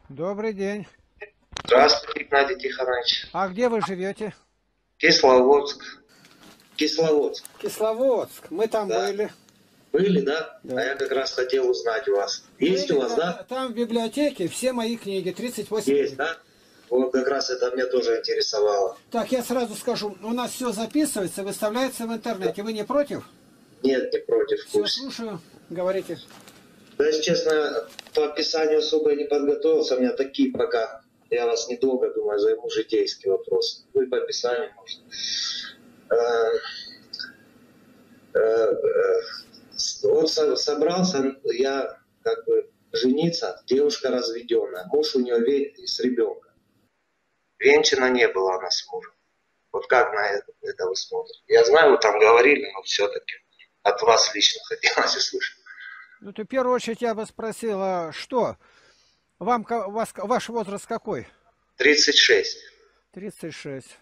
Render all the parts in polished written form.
Добрый день. Здравствуйте, Игнатий Тихонович. А где вы живете? Кисловодск. Кисловодск. Кисловодск. Мы там Да. были. Были, да? А Да. я как раз хотел узнать у вас. Есть Были, у вас, да, да? там в библиотеке все мои книги, 38 Есть, книг. да? Вот как раз это меня тоже интересовало. Так, я сразу скажу, у нас все записывается, выставляется в Да. интернете. Вы не против? Нет, не против, Все, пусть. слушаю. Говорите. Да, если честно, по описанию особо не подготовился. У меня такие пока. Я вас недолго, думаю, займу житейский вопрос. Ну и по описанию, может. Э, Вот собрался я как бы жениться, девушка разведенная, муж у нее с ребенком. Венчана не было она с мужем. Вот как на это вы смотрите? Я знаю, вы там говорили, но все-таки от вас лично хотелось услышать. Ну, ты в первую очередь я бы спросил, а что? Ваш возраст какой? 36. 36.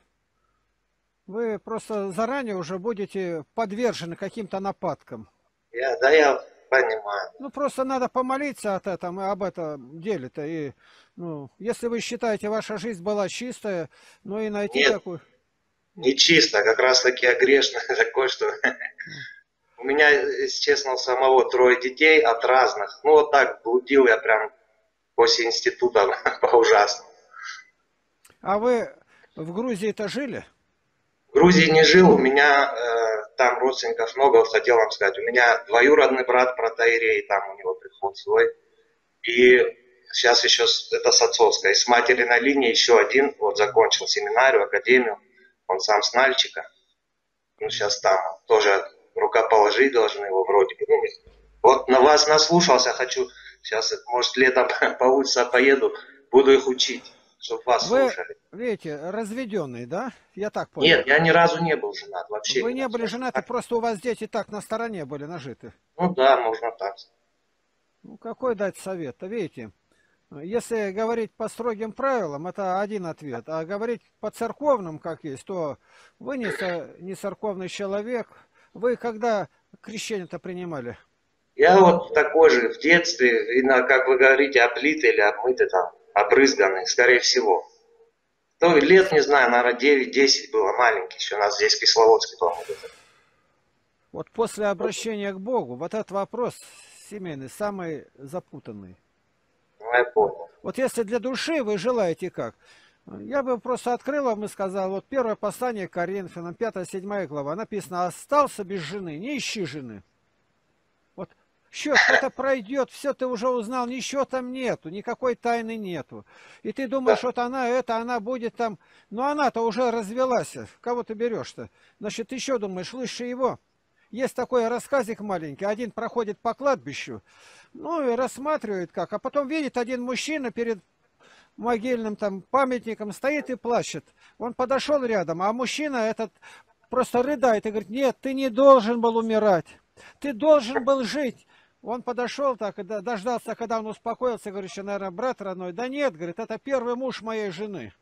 Вы просто заранее уже будете подвержены каким-то нападкам. Я понимаю. Ну, просто надо помолиться от этого, об этом деле-то. И, ну, если вы считаете, ваша жизнь была чистая, ну и найти Нет, такую. не чисто, как раз таки я грешный такой, что у меня, если честно, у самого трое детей от разных. Ну вот так блудил я прям после института по ужасному. А вы в Грузии-то жили? В Грузии не жил, у меня там родственников много, вот хотел вам сказать. У меня двоюродный брат протоиерей, там у него приход свой. И сейчас еще это с отцовской. И с материной линии еще один, вот закончил семинарию, академию. Он сам с Нальчика. Ну, сейчас там тоже рукоположить должны его вроде бы. Ну, вот на вас наслушался, хочу сейчас, может, летом по улице поеду, буду их учить, чтобы вас Вы, слушали. видите, разведенный, да? Я так понял. Нет, я ни разу не был женат, вообще Вы ни не разу. были женаты, просто у вас дети так на стороне были нажиты. Ну да, можно так. Ну, какой дать совет-то? Видите, если говорить по строгим правилам, это один ответ. А говорить по церковным, как есть, то вы не церковный человек. Вы когда крещение-то принимали? Я вот такой же в детстве, видно, как вы говорите, облитый или обмытый там, обрызганный, скорее всего. То лет, не знаю, наверное, 9-10 было, маленький еще, у нас здесь Кисловодский дом. Вот это. Вот после обращения к Богу, вот этот вопрос семейный, самый запутанный. Ну, я понял. Вот если для души вы желаете как? Я бы просто открыл вам и сказал, вот первое послание к Коринфянам, 5-7 глава, написано, остался без жены, не ищи жены. Вот счет, это пройдет, все ты уже узнал, ничего там нету, никакой тайны нету. И ты думаешь, Да. вот она будет там, но она-то уже развелась, кого ты берешь-то? Значит, ты еще думаешь, лучше его. Есть такой рассказик маленький, один проходит по кладбищу, ну и рассматривает как, а потом видит один мужчина перед могильным там памятником стоит и плачет. Он подошел рядом, а мужчина этот просто рыдает и говорит, нет, ты не должен был умирать, ты должен был жить. Он подошел так, и дождался, когда он успокоился, говорит, что, наверное, брат родной. Да нет, говорит, это первый муж моей жены.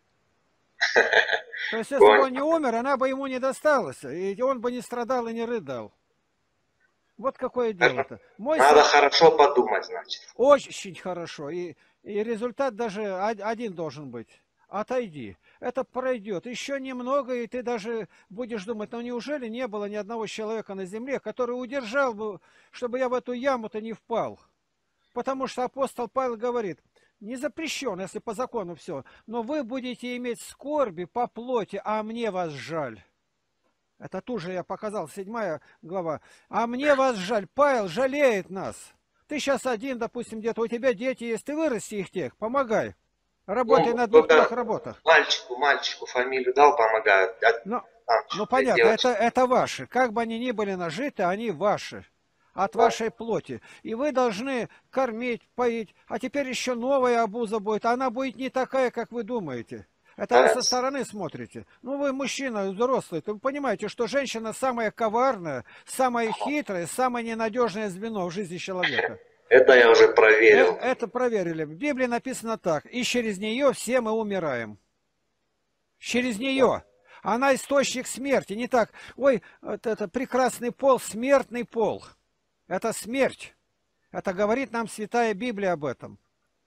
То есть, если бы Понял. он не умер, она бы ему не досталась, и он бы не страдал и не рыдал. Вот какое дело-то. Мой Надо совет хорошо подумать, значит. очень хорошо, и результат даже один должен быть. Отойди. Это пройдет. Еще немного, и ты даже будешь думать, ну неужели не было ни одного человека на земле, который удержал бы, чтобы я в эту яму-то не впал? Потому что апостол Павел говорит, не запрещено, если по закону все, но вы будете иметь скорби по плоти, а мне вас жаль. Это тоже я показал, 7 глава. А мне вас жаль. Павел жалеет нас. Ты сейчас один, допустим, где-то у тебя дети есть, ты вырасти их тех, помогай. Работай Ну, на двух-трех только работах. мальчику фамилию дал, помогают. А Ну, там ну понятно, девочка. это ваши. Как бы они ни были нажиты, они ваши. От Да. вашей плоти. И вы должны кормить, поить. А теперь еще новая обуза будет. Она будет не такая, как вы думаете. Это вы Да. со стороны смотрите. Ну, вы мужчина взрослый, то вы понимаете, что женщина самая коварная, самая хитрая, самое ненадежное звено в жизни человека. Это я уже проверил. Это проверили. В Библии написано так. И через нее все мы умираем. Через нее. Она источник смерти. Не так, ой, вот это прекрасный пол, смертный пол. Это смерть. Это говорит нам Святая Библия об этом.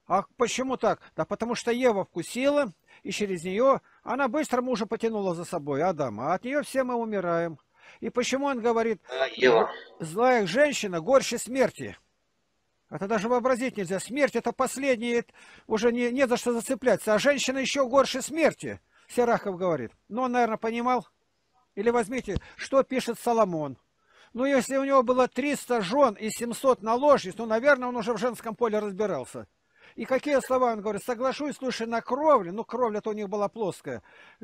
А почему так? Да потому что Ева вкусила, и через нее она быстро мужа потянула за собой, Адама. А от нее все мы умираем. И почему он говорит, Ева. злая женщина горше смерти? Это даже вообразить нельзя. Смерть это последнее, уже не за что зацепляться. А женщина еще горше смерти, Серахов говорит. Но он, наверное, понимал. Или возьмите, что пишет Соломон. Ну, если у него было 300 жен и 700 наложниц, ну, наверное, он уже в женском поле разбирался. И какие слова он говорит? Соглашусь, слушай, на кровле, ну, кровля-то у них была плоская.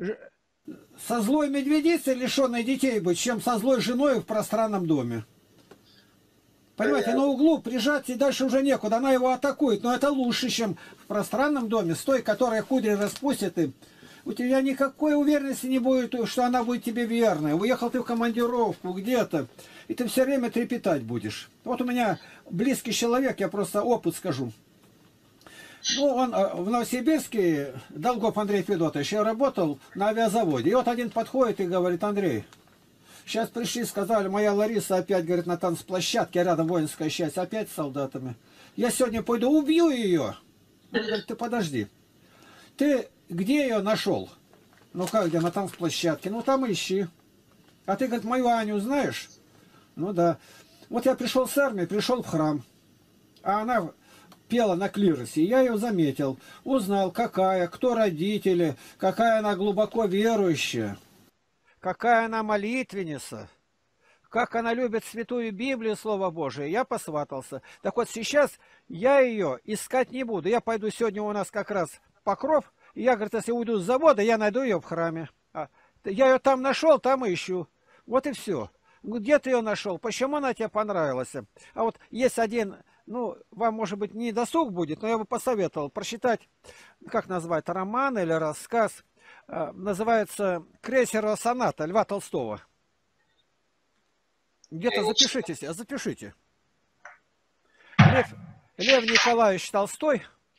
Со злой медведицей, лишенной детей быть, чем со злой женой в пространном доме. Понимаете, на углу прижать и дальше уже некуда, она его атакует, но это лучше, чем в пространном доме, с той, которая кудри распустит, и у тебя никакой уверенности не будет, что она будет тебе верной. Уехал ты в командировку где-то, и ты все время трепетать будешь. Вот у меня близкий человек, я просто опыт скажу. Ну, он в Новосибирске, Долгов Андрей Федотович, я работал на авиазаводе. И вот один подходит и говорит: Андрей, сейчас пришли, сказали, моя Лариса опять, говорит, на танцплощадке, рядом воинская часть, опять с солдатами. Я сегодня пойду убью ее. Он говорит: ты подожди. Ты где ее нашел? Ну как, где, на танцплощадке? Ну там ищи. А ты, говорит, мою Аню знаешь? Ну да. Вот я пришел с армии, пришел в храм. А она пела на клиросе. Я ее заметил. Узнал, какая, кто родители, какая она глубоко верующая. Какая она молитвенница. Как она любит Святую Библию, Слово Божие. Я посватался. Так вот сейчас я ее искать не буду. Я пойду сегодня, у нас как раз Покров. И я, говорит, если уйду с завода, я найду ее в храме. Я ее там нашел, там и ищу. Вот и все. Где ты ее нашел? Почему она тебе понравилась? А вот есть один, ну, вам, может быть, не досуг будет, но я бы посоветовал прочитать, как назвать, роман или рассказ. Называется «Крейсерова соната» Льва Толстого. Где-то запишите, запишите. Лев Николаевич Толстой.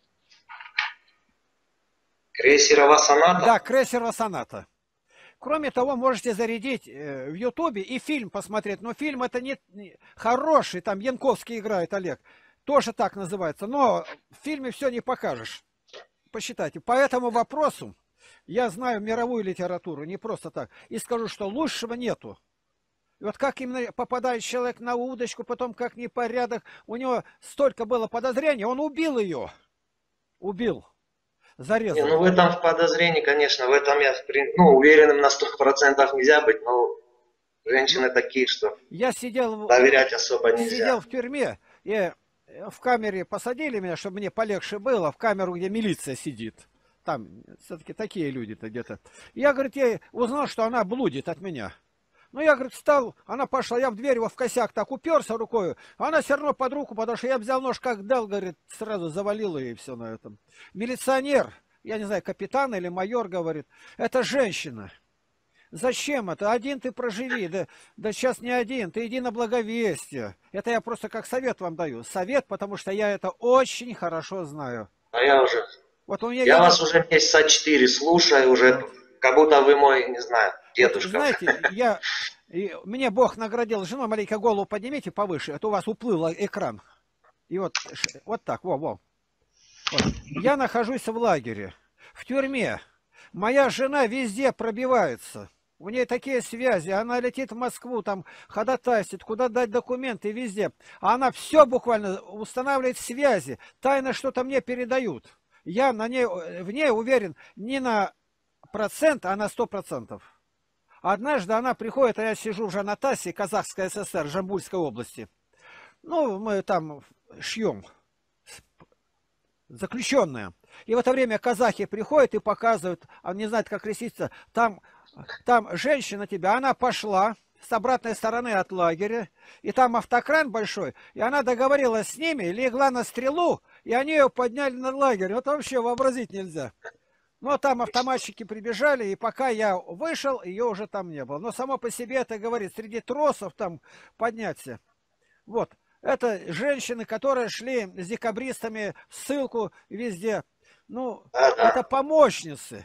Крейсерова соната? Да, «Крейсерова соната». Кроме того, можете зарядить в Ютубе и фильм посмотреть. Но фильм это не хороший, там Янковский играет, Олег. Тоже так называется. Но в фильме все не покажешь. Посчитайте. По этому вопросу я знаю мировую литературу, не просто так. И скажу, что лучшего нету. И вот как именно попадает человек на удочку, потом как непорядок. У него столько было подозрений, он убил ее. Убил. Зарезал. Не, ну в этом в подозрении, конечно, в этом я уверенным на 100% нельзя быть, но женщины такие, что я сидел, доверять особо нельзя. Сидел в тюрьме, и в камере посадили меня, чтобы мне полегче было, в камеру, где милиция сидит. Там все-таки такие люди-то где-то. Я, говорит, я узнал, что она блудит от меня. Ну, я, говорит, встал, она пошла, я в дверь его в косяк так уперся рукой, она все равно под руку подошла, я взял нож, как дал, говорит, сразу завалил ее и все на этом. Милиционер, я не знаю, капитан или майор, говорит, это женщина. Зачем это? Один ты проживи, да сейчас не один, ты иди на благовестие. Это я просто как совет вам даю. Совет, потому что я это очень хорошо знаю. А я уже... Вот у меня я вас уже месяца 4 слушаю, уже как будто вы мой, не знаю, дедушка. Знаете, мне Бог наградил жену, маленько голову поднимите повыше, это у вас уплыл экран. И вот так, во. Вот. Я нахожусь в лагере, в тюрьме. Моя жена везде пробивается. У нее такие связи, она летит в Москву, там ходатайствует, куда дать документы, везде. А она все буквально устанавливает связи, тайно что-то мне передают. Я в ней уверен не на процент, а на 100%. Однажды она приходит, а я сижу в Жанатасе, Казахская ССР, Жамбульской области. Ну, мы там шьем, заключенные. И в это время казахи приходят и показывают, а не знают, как креститься, там женщина тебя, она пошла с обратной стороны от лагеря, и там автокран большой, и она договорилась с ними, легла на стрелу, и они ее подняли на лагерь. Вот вообще вообразить нельзя. Но там автоматчики прибежали, и пока я вышел, ее уже там не было. Но само по себе это говорит, среди тросов там подняться. Вот. Это женщины, которые шли с декабристами в ссылку везде. Ну, это помощницы.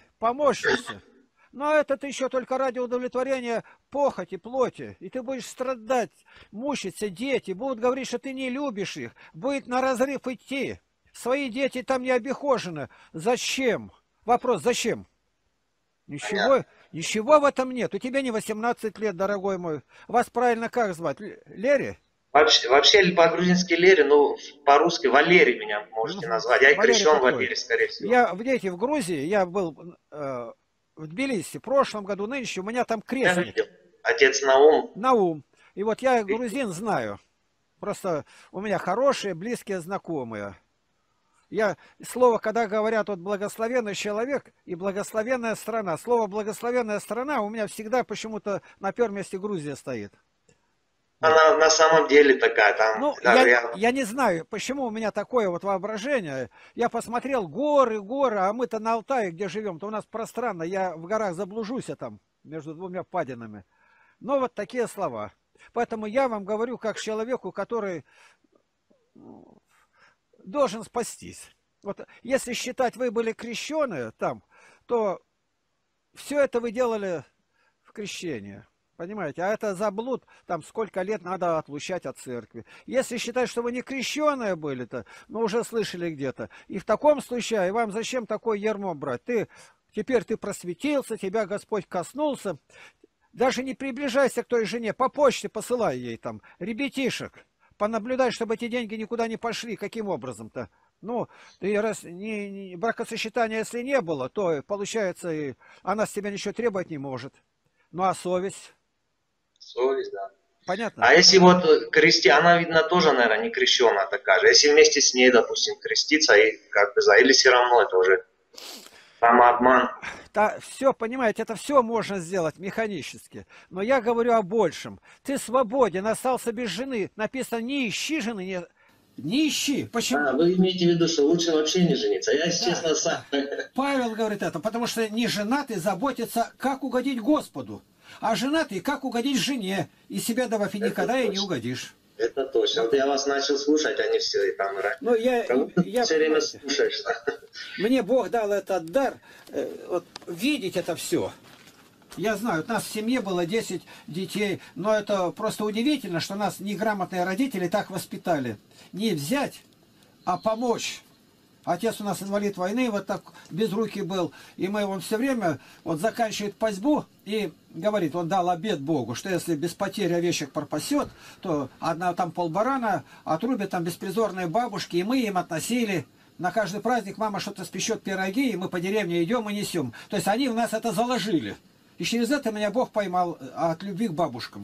Но это еще только ради удовлетворения похоти, плоти. И ты будешь страдать, мучиться, дети будут говорить, что ты не любишь их. Будет на разрыв идти. Свои дети там не обихожены. Зачем? Вопрос, зачем? Ничего, Понятно. ничего в этом нет. У тебя не 18 лет, дорогой мой. Вас правильно как звать? Лери? Вообще по-грузински Лери, ну, по-русски Валерий меня можете Мгм. назвать. Я и Валерий крещен подходит. Валерий, скорее всего. Я, видите, в Грузии, я был в Тбилиси в прошлом году, нынче, у меня там Я крестник, видел. Отец Наум. Наум. И вот я грузин знаю. Просто у меня хорошие, близкие знакомые. Я, слово, когда говорят вот благословенный человек и благословенная страна, слово благословенная страна у меня всегда почему-то на первом месте Грузия стоит. Вот. Она на самом деле такая, там Ну, даже я... я не знаю, почему у меня такое вот воображение. Я посмотрел горы, горы, а мы-то на Алтае, где живем, то у нас пространно, я в горах заблужусь там, между двумя падинами. Но вот такие слова. Поэтому я вам говорю как человеку, который должен спастись. Вот если считать, вы были крещеные там, то все это вы делали в крещении. Понимаете? А это заблуд, там сколько лет надо отлучать от церкви. Если считать, что вы не крещеные были-то, ну уже слышали где-то. И в таком случае вам зачем такое ярмо брать? Теперь ты просветился, тебя Господь коснулся. Даже не приближайся к той жене, по почте посылай ей там ребятишек. Понаблюдай, чтобы эти деньги никуда не пошли. Каким образом-то? Ну, ты раз бракосочетания если не было, то получается, и она с тебя ничего требовать не может. Ну а совесть? Совесть, да. Понятно? А если вот крести, она, видно, тоже, наверное, не крещеная такая же. Если вместе с ней, допустим, креститься, и как бы или все равно это уже самообман. Да, все, понимаете, это все можно сделать механически. Но я говорю о большем. Ты свободен, остался без жены. Написано, не ищи жены, не ищи. Почему? А, вы имеете в виду, что лучше вообще не жениться? Я, если Да, честно, сам... Павел говорит это, потому что не женатый заботится, как угодить Господу. А женатый, как угодить жене. И себя добавь, и Это никогда и не точно. угодишь. Это точно. Вот я вас начал слушать, а не все, и там Ну, я все время понимаете, слушаешь. мне Бог дал этот дар, вот, видеть это все. Я знаю, у нас в семье было 10 детей, но это просто удивительно, что нас неграмотные родители так воспитали. Не взять, а помочь. Отец у нас инвалид войны, вот так без руки был. И мы его все время, вот заканчивает пасьбу и говорит, он дал обет Богу, что если без потери овечек пропасет, то одна там полбарана отрубят там беспризорные бабушки, и мы им относили. На каждый праздник мама что-то спечет пироги, и мы по деревне идем и несем. То есть они в нас это заложили. И через это меня Бог поймал от любви к бабушкам.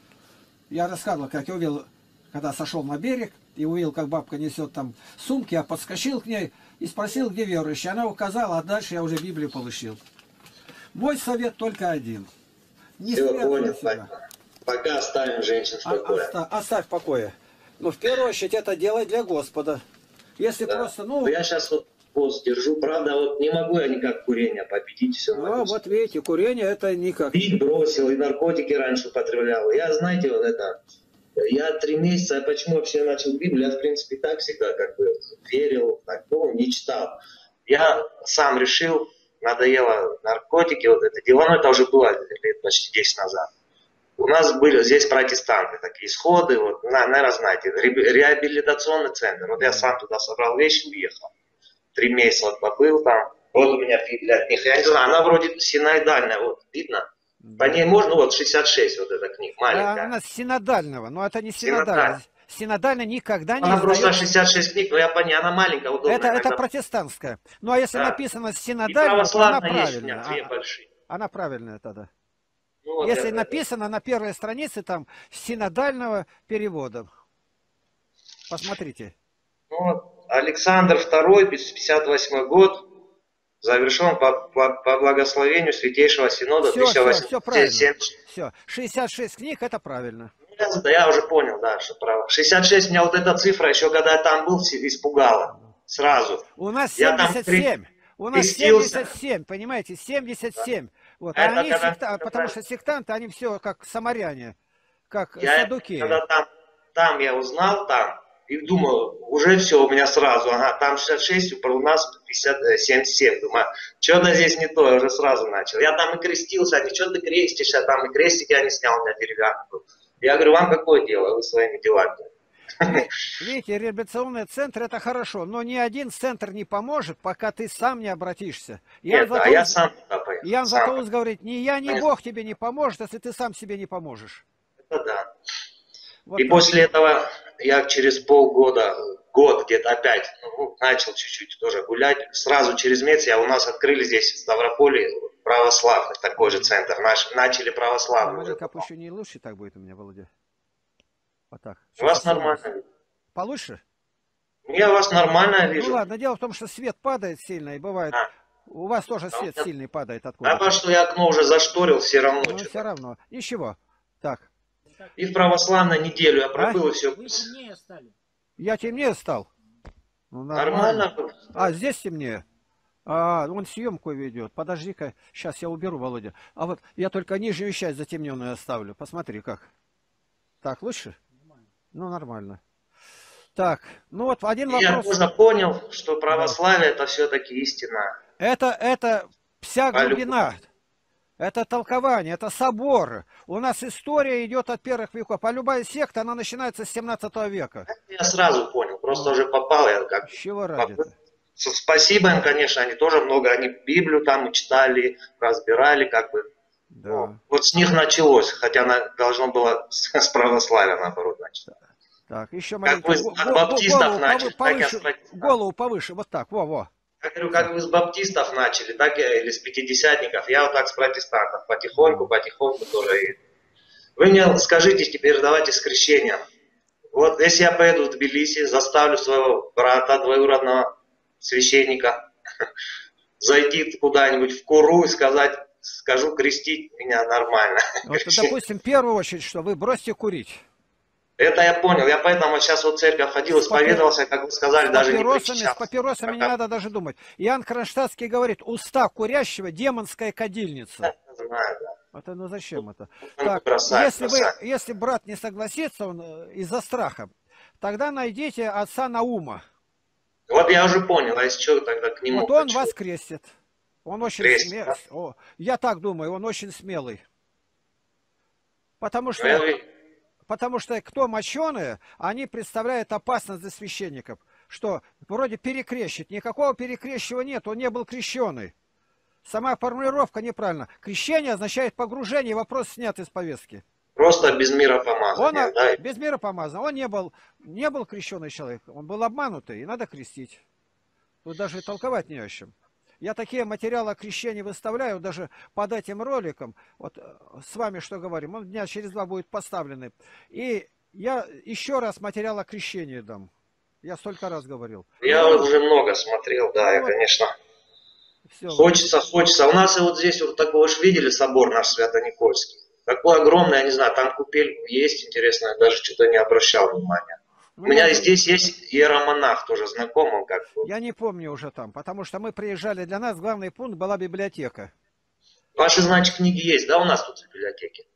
Я рассказывал, как я увидел, когда сошел на берег, и увидел, как бабка несет там сумки, я подскочил к ней и спросил, где верующая. Она указала, а дальше я уже Библию получил. Мой совет только один. Не Все, связывай понял. себя. Пока оставим женщин в покое. Оставь в покое. Но в первую очередь это делай для Господа. Если Да. просто, Я сейчас вот пост держу, правда, вот не могу я никак курение победить, все. ну, вот видите, курение это никак. Пить бросил, и наркотики раньше употреблял. Я, знаете, вот это... Я 3 месяца, почему вообще начал Библию? Я, в принципе, так всегда как бы верил, так, ну, не читал. Я сам решил, надоело наркотики, вот это дело, но это уже было лет почти 10 назад. У нас были здесь протестанты, такие сходы, вот, наверное, знаете, реабилитационный центр. Вот я сам туда собрал вещи, уехал. 3 месяца вот побыл там. Вот у меня Библия от них, я не знаю, она вроде синоидальная, вот, видно? По ней можно, вот 66, вот эта книга, маленькая. Она синодального, но это не Синодальная. синодальная. Синодальная никогда не Она просто издает. 66 книг, но я по ней, она маленькая, удобная. Это протестантская. Ну а если Да. написано И синодальная, то она православная есть у меня, правильная. 2 большие. Она правильная тогда. Ну, вот Если это. написано на первой странице там синодального перевода. Посмотрите. Ну, вот, Александр II, 58 год, завершен по благословению Святейшего Синода Все правильно. 1870. Все. 66 книг это правильно. Я уже понял, да, что право. 66, меня вот эта цифра, еще когда я там был, испугала. Сразу. У нас Я там 77. У нас крестился. 77, понимаете, 77. Вот. Это А они когда- потому что сектанты, они все как самаряне, как Я садуки. когда там я узнал, там, и думал, уже все, у меня сразу, ага, там 66, у нас 77. Думаю, что-то здесь не то, я уже сразу начал. Я там и крестился, они, что ты крестишься, там и крестик я не снял, у меня деревянный был. Я говорю, вам какое дело, вы своими делами. Видите, реабилитационный центр это хорошо, но ни один центр не поможет, пока ты сам не обратишься. Нет, а я сам туда поехал. Иоанн Сам. Златоуст говорит, ни я, ни Бог тебе не поможет, если ты сам себе не поможешь. Это да. Вот И так. после этого я через полгода, год где-то опять начал чуть-чуть тоже гулять. Сразу через месяц у нас открыли здесь в Ставрополе православный такой же центр. Начали православный. Маленько опущу, не лучше так будет у меня, Володя. Вот так. У вас нормально. Получше? Я вас нормально вижу. Ну ладно, дело в том, что свет падает сильно и бывает. У вас тоже свет сильный падает откуда-то. А то, что я окно уже зашторил, все равно. Ну, все равно. Ничего. Так. И в православной неделю я пробыл, и все. Вы темнее стали. Я темнее стал. Ну, Нормально. А, здесь темнее. А, он съемку ведет. Подожди-ка, сейчас я уберу, Володя. А вот я только нижнюю часть затемненную оставлю. Посмотри, как. Так, лучше? Нормально. Ну, нормально. Так, ну вот один Я вопрос. тоже понял, что православие это все-таки истина. Это вся глубина. Это толкование, это соборы. У нас история идет от первых веков. А любая секта, она начинается с 17 века. Я сразу понял, просто уже попал я как. С чего ради-то? Спасибо им, конечно, они тоже много, они Библию там читали, разбирали, как бы. Да. Ну, вот с них началось, хотя она должно было с православия, наоборот, начать. Так, еще как вы от баптистов начали, так я с протестантов. Голову повыше, вот так, во-во. Я говорю, как вы с баптистов начали, так я или с пятидесятников, я вот так с протестантов, потихоньку тоже. Вы мне скажите теперь, давайте с крещением. Вот если я поеду в Тбилиси, заставлю своего брата, двоюродного священника, зайти куда-нибудь в Куру и скажу крестить меня нормально. Вот, допустим, в первую очередь, что вы бросьте курить. Это я понял. Я поэтому сейчас вот в церковь ходил, исповедовался, как вы сказали, даже не причащался. С папиросами не надо даже думать. Иоанн Кронштадтский говорит, уста курящего демонская кадильница. Я знаю, да. Это, ну зачем это? Ну, Так, бросать. если брат не согласится, он из-за страха, тогда найдите отца Наума. Вот я уже понял, а из чего тогда к нему? Вот он вас крестит. Он очень Крестит, да? смелый. Я так думаю, он очень смелый. Потому что кто мощеные, они представляют опасность для священников. Что вроде перекрещивать. Никакого перекрещивания нет, он не был крещеный. Сама формулировка неправильна. Крещение означает погружение, вопрос снят из повестки. Просто без мира помазания, да? Без мира помазан. Он не был крещеный человек, он был обманутый, и надо крестить. Тут даже и толковать не о чем. Я такие материалы о крещении выставляю, даже под этим роликом, вот с вами что говорим, он дня через 2 будет поставленный. И я еще раз материал о крещении дам. Я столько раз говорил. Я уже много смотрел, да, я, конечно. Все. Хочется. У нас и вот здесь вот такого же видели собор наш Свято-Никольский. Такой огромный, я не знаю, там купель есть, интересно, я даже что-то не обращал внимания. У меня здесь есть иеромонах, тоже знакомый. Я не помню уже там, потому что мы приезжали, для нас главный пункт была библиотека. Ваши, значит, книги есть, да, у нас тут в библиотеке?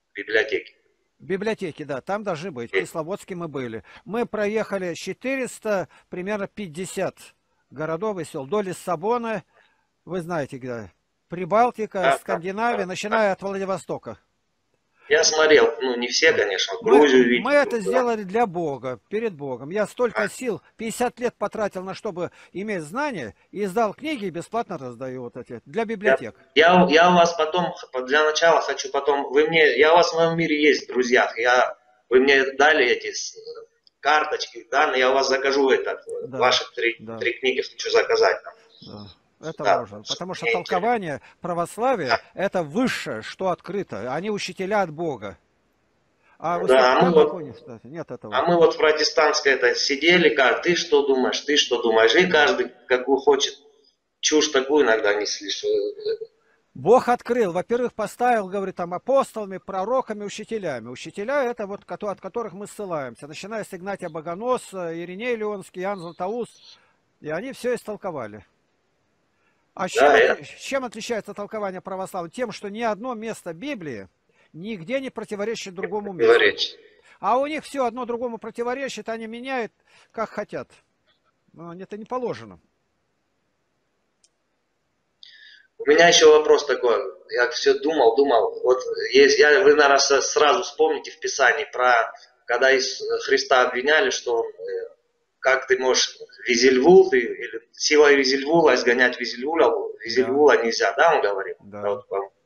В библиотеке, да, там должны быть. В Кисловодске мы были. Мы проехали 400, примерно 50 городов и сел. До Лиссабона, вы знаете, где? Прибалтика, да, Скандинавия, начиная от Владивостока. Я смотрел, не все, конечно, Грузию видел. Мы это сделали для Бога, перед Богом. Я столько сил, 50 лет потратил на, чтобы иметь знания, и издал книги и бесплатно раздаю вот эти, для библиотек. Я у вас потом, для начала хочу потом, я у вас в моем мире есть в друзьях, вы мне дали эти карточки, данные, я у вас закажу ваши три книги хочу заказать. Да. Это можно, потому что толкование православия это высшее, что открыто. Они учителя от Бога. Нет этого. А мы вот в протестантской сидели, как ты что думаешь, и каждый какую хочет чушь такую иногда несли. Бог открыл, во-первых, поставил, говорит, там апостолами, пророками, учителями. Учителя это вот от которых мы ссылаемся, начиная с Игнатия Богоносца, Ириней Леонский, Иоанн Златоуст, и они все истолковали. А чем отличается толкование православия? Тем, что ни одно место Библии нигде не противоречит другому месту. А у них все одно другому противоречит, они меняют, как хотят. Но это не положено. У меня еще вопрос такой. Я все думал. Вот вы, наверное, сразу вспомните в Писании про когда Христа обвиняли, что он, как ты можешь Визельвул, или силой Визельвула изгонять Визельвула нельзя, да, он говорит? Да.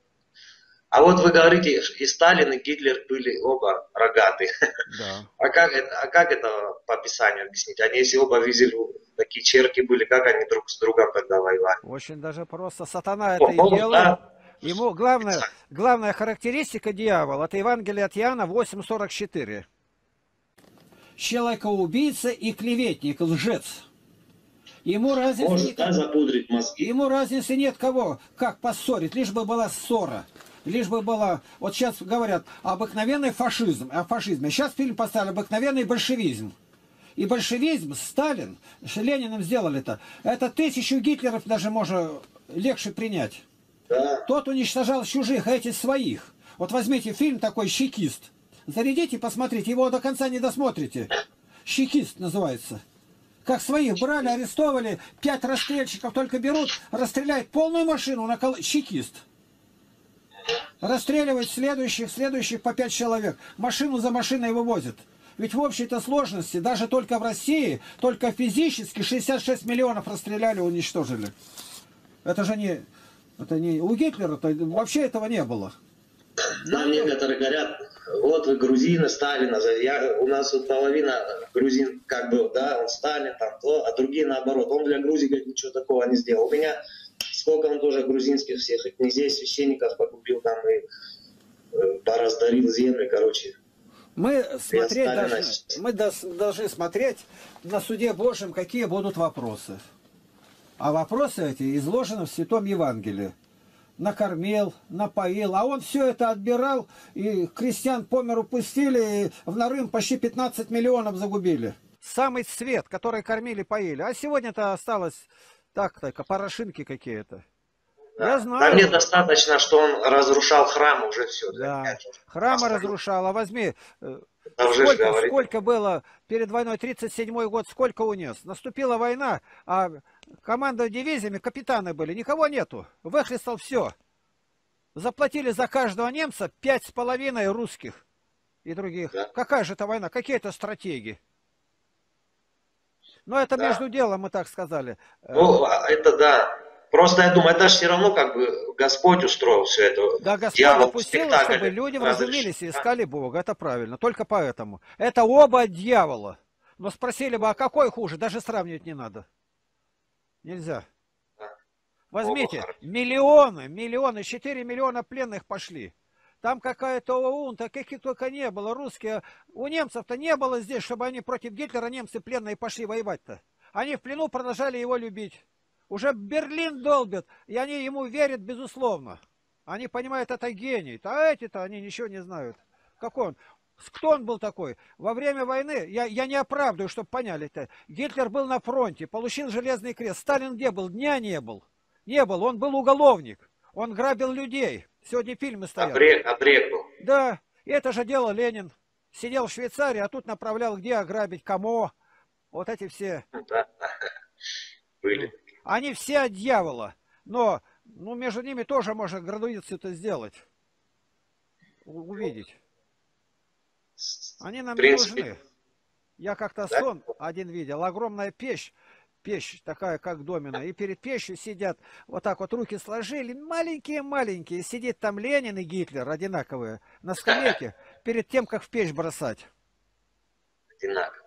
А вот вы говорите, и Сталин, и Гитлер были оба рогатые. Да. А как это по Писанию объяснить? Они если оба Визельвул, такие черки были, как они друг с другом тогда воевали? Очень даже просто. Сатана это и делает. Да. Ему главная характеристика дьявола — это Евангелие от Иоанна 8:44. Человекоубийца и клеветник, лжец. Ему разницы Может, да, запудрить мозги. Ему разницы нет кого, как поссорить, лишь бы была ссора. Лишь бы была, вот сейчас говорят, обыкновенный фашизм, о фашизме. Сейчас фильм поставили «Обыкновенный большевизм». И большевизм, Сталин, с Лениным сделали это 1000 Гитлеров даже можно легче принять. Да. Тот уничтожал чужих, а эти своих. Вот возьмите фильм такой «Чекист». Зарядите, посмотрите, его до конца не досмотрите. «Чекист» называется. Как своих брали, арестовали, 5 расстрельщиков только берут, расстреляют полную машину, чекист. Расстреливают следующих по 5 человек. Машину за машиной вывозят. Ведь в общей-то сложности, даже только в России, только физически 66 миллионов расстреляли, уничтожили. Это же не у Гитлера, вообще этого не было. Нам некоторые говорят, вот вы грузины, Сталина, у нас вот половина грузин, как бы, да, он Сталин, там, то, а другие наоборот. Он для Грузии, говорит, ничего такого не сделал. У меня сколько он тоже грузинских всех и князей, священников погубил там и пораздарил земли, короче. Мы должны смотреть на суде Божьем, какие будут вопросы. А вопросы эти изложены в Святом Евангелии. Накормил, напоил, а он все это отбирал, и крестьян по миру пустили, и в Нарым почти 15 миллионов загубили. Самый цвет, который кормили, поили. А сегодня-то осталось так, порошинки какие-то. Да. Я знаю. Там недостаточно, что он разрушал храм, уже все. Да, храмы разрушал, а возьми, сколько было перед войной, 37-й год, сколько унес. Наступила война, а команда дивизиями, капитаны были, никого нету. Выхлестал все. Заплатили за каждого немца 5,5 русских и других. Да. Какая же это война? Какие это стратегии? Но это между делом, мы так сказали. Ну, это да. Просто я думаю, это же все равно как бы Господь устроил все это. Да, Господь допустил, чтобы люди вразумились и искали Бога. Это правильно. Только поэтому. Это оба от дьявола. Но спросили бы, а какой хуже? Даже сравнивать не надо. Нельзя. Возьмите, миллионы, 4 миллиона пленных пошли. Там какая-то ОУН-то, каких только не было, русские. У немцев-то не было здесь, чтобы они против Гитлера, немцы пленные, пошли воевать-то. Они в плену продолжали его любить. Уже Берлин долбят, и они ему верят, безусловно. Они понимают, это гений. А эти-то, они ничего не знают. Какой он? Кто он был такой? Во время войны, я не оправдываю, чтобы поняли-то, Гитлер был на фронте, получил железный крест. Сталин где был? Дня не был. Не был, он был уголовник. Он грабил людей. Сегодня фильмы стоят. Обрек был. Да, и это же делал Ленин. Сидел в Швейцарии, а тут направлял где ограбить, кому. Вот эти все. Да. Были. Они все от дьявола. Но между ними тоже можно градуацию-то сделать. Увидеть. Они нам не нужны. Я как-то сон один видел. Огромная печь такая, как домина. И перед печью сидят, вот так вот руки сложили, маленькие-маленькие. Сидит там Ленин и Гитлер, одинаковые, на скамейке, перед тем, как в печь бросать. Одинаково.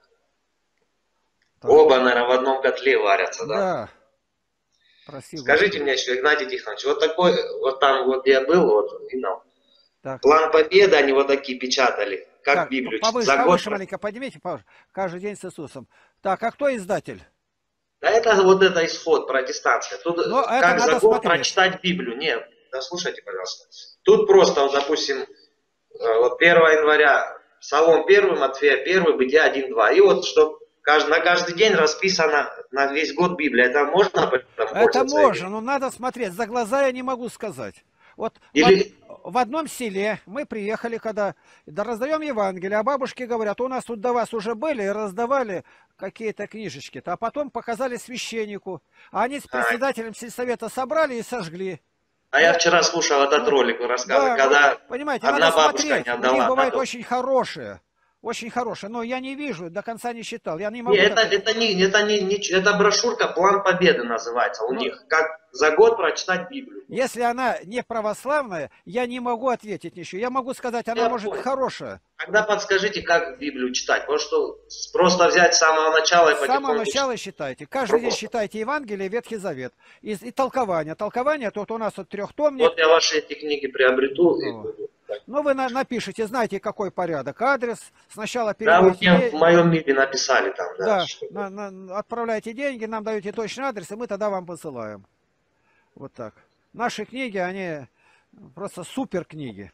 Оба, наверное, в одном котле варятся, да? Да. Спасибо. Скажите мне еще, Игнатий Тихонович, вот такой, вот там, вот я был, вот, видел, план победы, они вот такие печатали, как Библию. Повыше маленько поднимите, каждый день с Иисусом. Так, а кто издатель? Да это вот это исход протестантский. Тут как закон прочитать Библию. Нет, да слушайте, пожалуйста. Тут просто, вот, допустим, вот 1 января, Псалом 1, Матфея 1, Бытия 1-2. И вот, что на каждый день расписано на весь год Библия. Это можно? Это можно, но надо смотреть. За глаза я не могу сказать. Вот в одном селе мы приехали, когда раздаем Евангелие, а бабушки говорят, у нас тут до вас уже были и раздавали какие-то книжечки-то, а потом показали священнику, а они с председателем сельсовета собрали и сожгли. А я вчера слушал этот ролик, вы рассказывали, когда понимаете, одна надо бабушка смотреть, не отдала. У них бывает очень хорошее. Очень хорошая. Но я не вижу, до конца не читал. Я не Не, могу... это брошюрка «План Победы» называется у Но них. Как за год прочитать Библию. если она не православная, я не могу ответить ничего. Я могу сказать, она Я может понял. хорошая. Тогда подскажите, как Библию читать. Потому что просто взять с самого начала и С самого потихоньку читать. начала считайте. Каждый день считайте Евангелие, Ветхий Завет. И толкование. Толкование, тут у нас вот трехтомник. Вот я ваши эти книги приобрету и Ну, буду. ну вы напишите, знаете, какой порядок. Адрес. Сначала Да, вы переводите мне в моем мире написали там, да. Да, отправляйте деньги, нам даете точный адрес, и мы тогда вам посылаем. Вот так. Наши книги, они просто супер книги.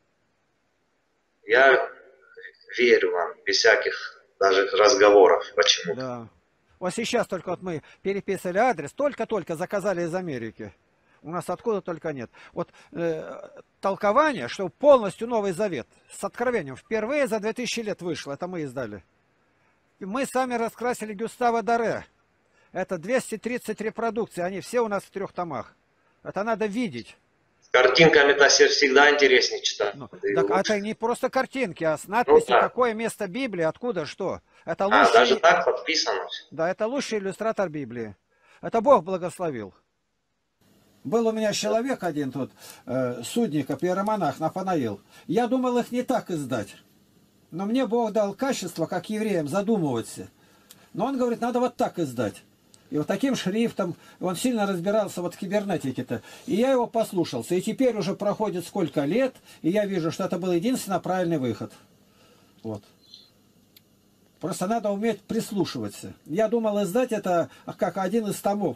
Я верю вам, без всяких даже разговоров почему-то. Да. Вот сейчас только вот мы переписали адрес, только-только заказали из Америки. У нас откуда только нет. Вот толкование, что полностью Новый Завет с откровением впервые за 2000 лет вышло. Это мы издали. Мы сами раскрасили Гюстава Доре. Это 230 репродукций. Они все у нас в 3 томах. Это надо видеть. С картинками-то всегда интереснее читать. Ну, так это не просто картинки, а с Ну надписью, да. какое место Библии, откуда, что. Это А, даже лучший, так подписано. да, это лучший иллюстратор Библии. Это Бог благословил. Был у меня человек один тут, судников, иеромонах Нафанаил. Я думал их не так издать. Но мне Бог дал качество, как евреям, задумываться. Но он говорит, надо вот так издать. И вот таким шрифтом, он сильно разбирался вот в кибернетике-то. И я его послушался. И теперь уже проходит сколько лет, и я вижу, что это был единственно правильный выход. Вот. Просто надо уметь прислушиваться. Я думал издать это как один из томов.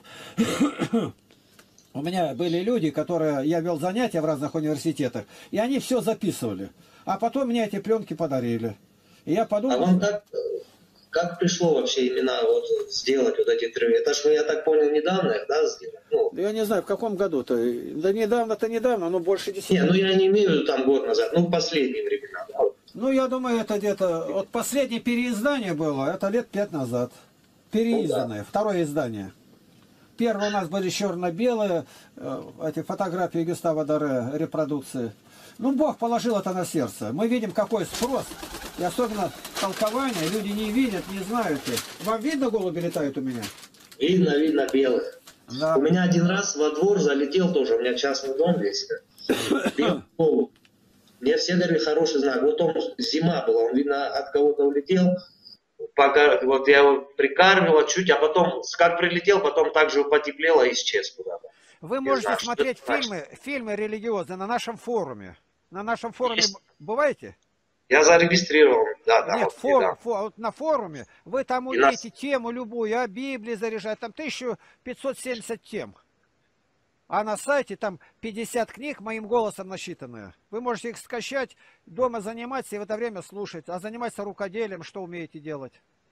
У меня были люди, которые... Я вел занятия в разных университетах, и они все записывали. А потом мне эти пленки подарили. И я подумал... А вам как пришло вообще именно вот сделать вот эти три? Это ж вы, я так понял, недавно их, да, сделали? Ну, Я не знаю, в каком году-то. Да недавно-то недавно, но больше 10 не, лет. ну я не имею в виду там год назад, ну в последние времена. Да? Ну, я думаю, это где-то... Вот последнее переиздание было, это лет 5 назад. Переизданное, второе издание. Первое у нас были черно-белые, эти фотографии Гюстава Доре, репродукции. Ну, Бог положил это на сердце. Мы видим, какой спрос. И особенно толкование. Люди не видят, не знают. Вам видно, голуби летают у меня? Видно белых. Да. У меня один раз во двор залетел тоже, у меня частный дом весь. Белый голубь. Мне все говорили, хороший знак. Вот он, зима была, он, видно, от кого-то улетел. Пока, вот я его прикармливал чуть, а потом, как прилетел, потом также потеплело и исчез куда-то. Вы Не можете знаю, что смотреть это значит. фильмы религиозные на нашем форуме. На нашем форуме Есть. бываете? Я зарегистрировал, да, там Нет, вот, да. вот на форуме вы там И нас- увидите тему любую, о Библии заряжать, там 1570 тем. А на сайте там 50 книг моим голосом насчитанные. Вы можете их скачать, дома заниматься и в это время слушать. А заниматься рукоделием, что умеете делать?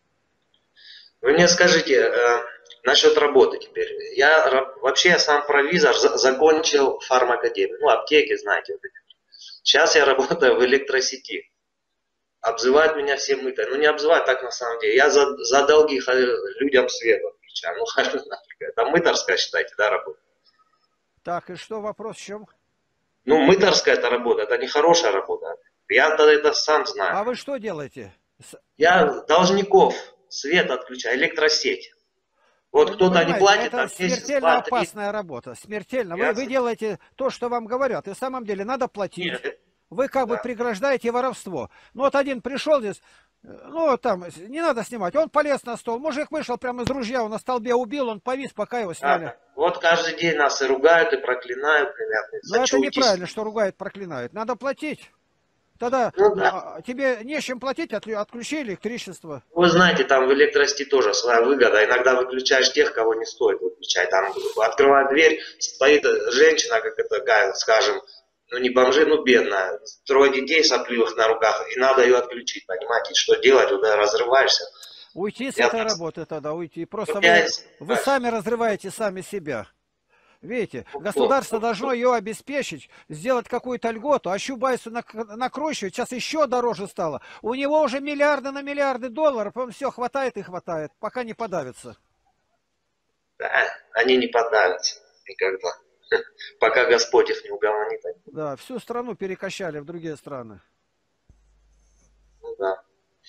Вы мне скажите, насчет работы теперь. Вообще я сам провизор, закончил фармакадемию, ну аптеки, знаете. Вот эти. Сейчас я работаю в электросети. Обзывают меня все мытой. Ну не обзывают так на самом деле. Я за долги людям свет отключаю. Ну хожу нафиг. Это мытарская, считайте, да, работа. Так, и что вопрос в чем? Ну мытарская это работа, это не хорошая работа. Я-то это сам знаю. А вы что делаете? Я должников свет отключаю, электросеть. Вот Вы кто-то не понимаете, платит, это там месяц, смертельно два, три. опасная работа. Смертельно. Вы Ясно. делаете то, что вам говорят. И в самом деле надо платить. Нет, Вы как бы да. преграждаете воровство. Ну вот один пришел здесь, ну там, не надо снимать, он полез на стол. Мужик вышел прямо из ружья, он на столбе убил, он повис, пока его сняли. Вот каждый день нас и ругают, и проклинают, ребята. Но это неправильно, что ругают, проклинают. Надо платить. Тогда Ну да. тебе нечем платить, отключи электричество. Вы знаете, там в электросети тоже своя выгода. Иногда выключаешь тех, кого не стоит выключать. Там открывает дверь, стоит женщина, как это, скажем, ну не бомжи, ну бедная. 3 детей сопливых на руках, и надо ее отключить, понимаете, что делать, туда разрываешься. Уйти с Я этой так- работы тогда, уйти. Просто Вот я- вы сами разрываете сами себя. Видите, Ну, государство вот. должно ее обеспечить, сделать какую-то льготу, а Чубайсу накручивать, сейчас еще дороже стало. У него уже миллиарды на миллиарды долларов, он все хватает и хватает, пока не подавится. Да, они не подавятся никогда. Пока Господь их не угомонит. Да, всю страну перекачали в другие страны. Ну да.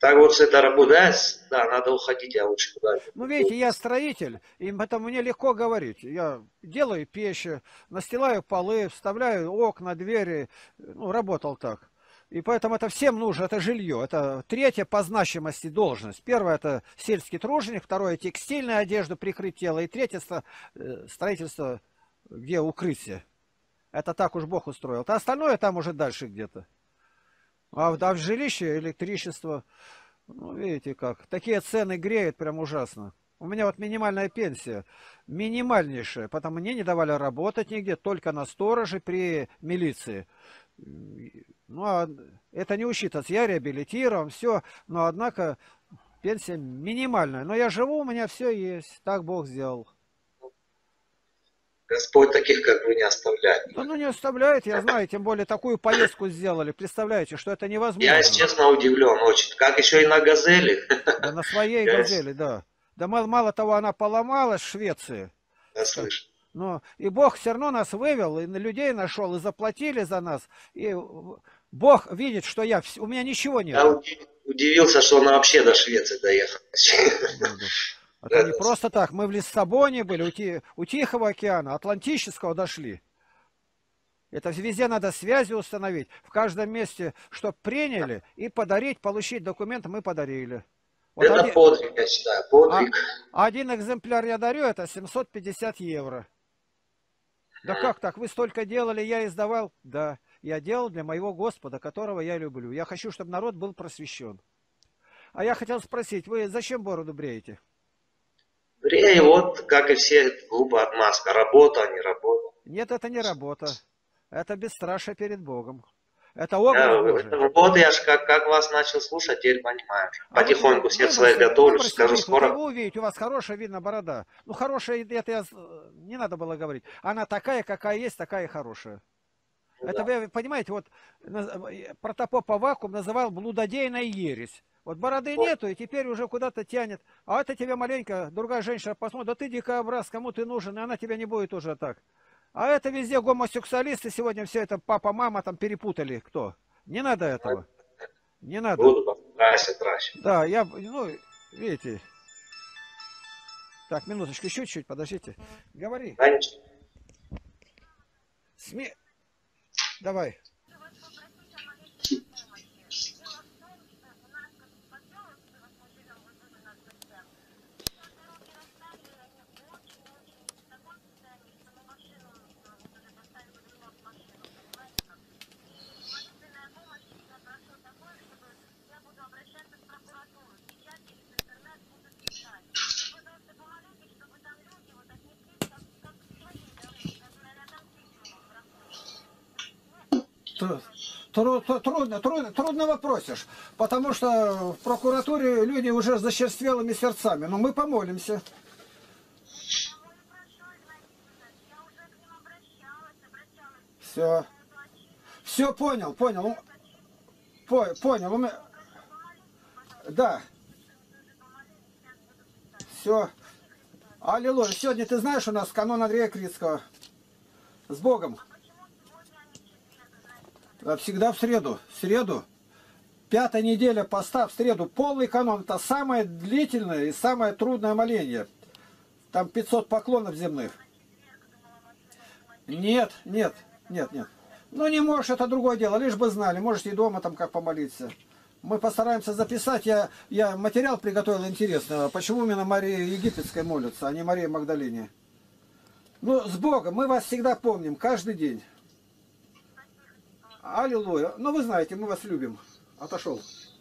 Так вот с этой работы, да, надо уходить, я лучше куда-то. Ну, видите, я строитель, и поэтому мне легко говорить. Я делаю печи, настилаю полы, вставляю окна, двери. Ну, работал так. И поэтому это всем нужно, это жилье. Это третья по значимости должность. Первое это сельский труженик, второе текстильная одежда, прикрыть тело. И третье строительство, где укрытие. Это так уж Бог устроил. А остальное там уже дальше где-то. А в жилище электричество, ну, видите как, такие цены греют прям ужасно. У меня вот минимальная пенсия, минимальнейшая, потому мне не давали работать нигде, только на стороже при милиции. Ну, а это не учитывается, я реабилитирован, все, но однако пенсия минимальная. Но я живу, у меня все есть, так Бог сделал. Господь таких, как вы, не оставляет. Да, ну не оставляет, я знаю, тем более такую поездку сделали. Представляете, что это невозможно. Я, если честно, удивлен очень. Как еще и на «Газели». Да на своей «Газели», да. Да мало того, она поломалась в Швеции. Я слышу. Но и Бог все равно нас вывел, и на людей нашел, и заплатили за нас. И Бог видит, что у меня ничего нет. Я удивился, что она вообще до Швеции доехала. Это не просто так. Мы в Лиссабоне были, у Тихого океана, Атлантического дошли. Это везде надо связи установить. В каждом месте, чтобы приняли и подарить, получить документы, мы подарили. Вот это подвиг, я считаю, подвиг. Один экземпляр я дарю, это 750 евро. Да как так? Вы столько делали, я издавал? Да, я делал для моего Господа, которого я люблю. Я хочу, чтобы народ был просвещен. А я хотел спросить, вы зачем бороду бреете? Брею, вот, как и все, глупо отмазка. Работа, а не работа. Нет, это не работа. Это бесстрашие перед Богом. Это образ Божий. Вот я же как вас начал слушать, теперь понимаю. Потихоньку всех своих готовлю, скажу скоро. Вы увидите, у вас хорошая, видно, борода. Ну, хорошая, это не надо было говорить. Она такая, какая есть, такая и хорошая. Ну, это да. Вы понимаете, вот протопоп Аввакум называл блудодейной ересь. Вот бороды нету, и теперь уже куда-то тянет. А это тебе маленько, другая женщина посмотрит, да ты дикобраз, кому ты нужен, и она тебя не будет уже так. А это везде гомосексуалисты сегодня все это папа, мама там перепутали. Кто? Не надо этого. Не надо. Здрасте. Да, ну, видите. Так, минуточку, еще чуть-чуть, подождите. Говори. Давай. Трудно вопросишь, потому что в прокуратуре люди уже с зачерствелыми сердцами. Но мы помолимся. Все. Все понял. Понял. Да. Все. Аллилуйя. Сегодня ты знаешь, у нас канон Андрея Критского. С Богом. Всегда в среду. В среду. 5-я неделя поста в среду. Полный канон. Это самое длительное и самое трудное моление. Там 500 поклонов земных. Нет. Ну не можешь, это другое дело. Лишь бы знали. Можете и дома там как помолиться. Мы постараемся записать. Я материал приготовил интересный. Почему именно Мария Египетская молится, а не Мария Магдалине. Ну, с Богом. Мы вас всегда помним. Каждый день. Аллилуйя. Ну, вы знаете, мы вас любим. Отошел.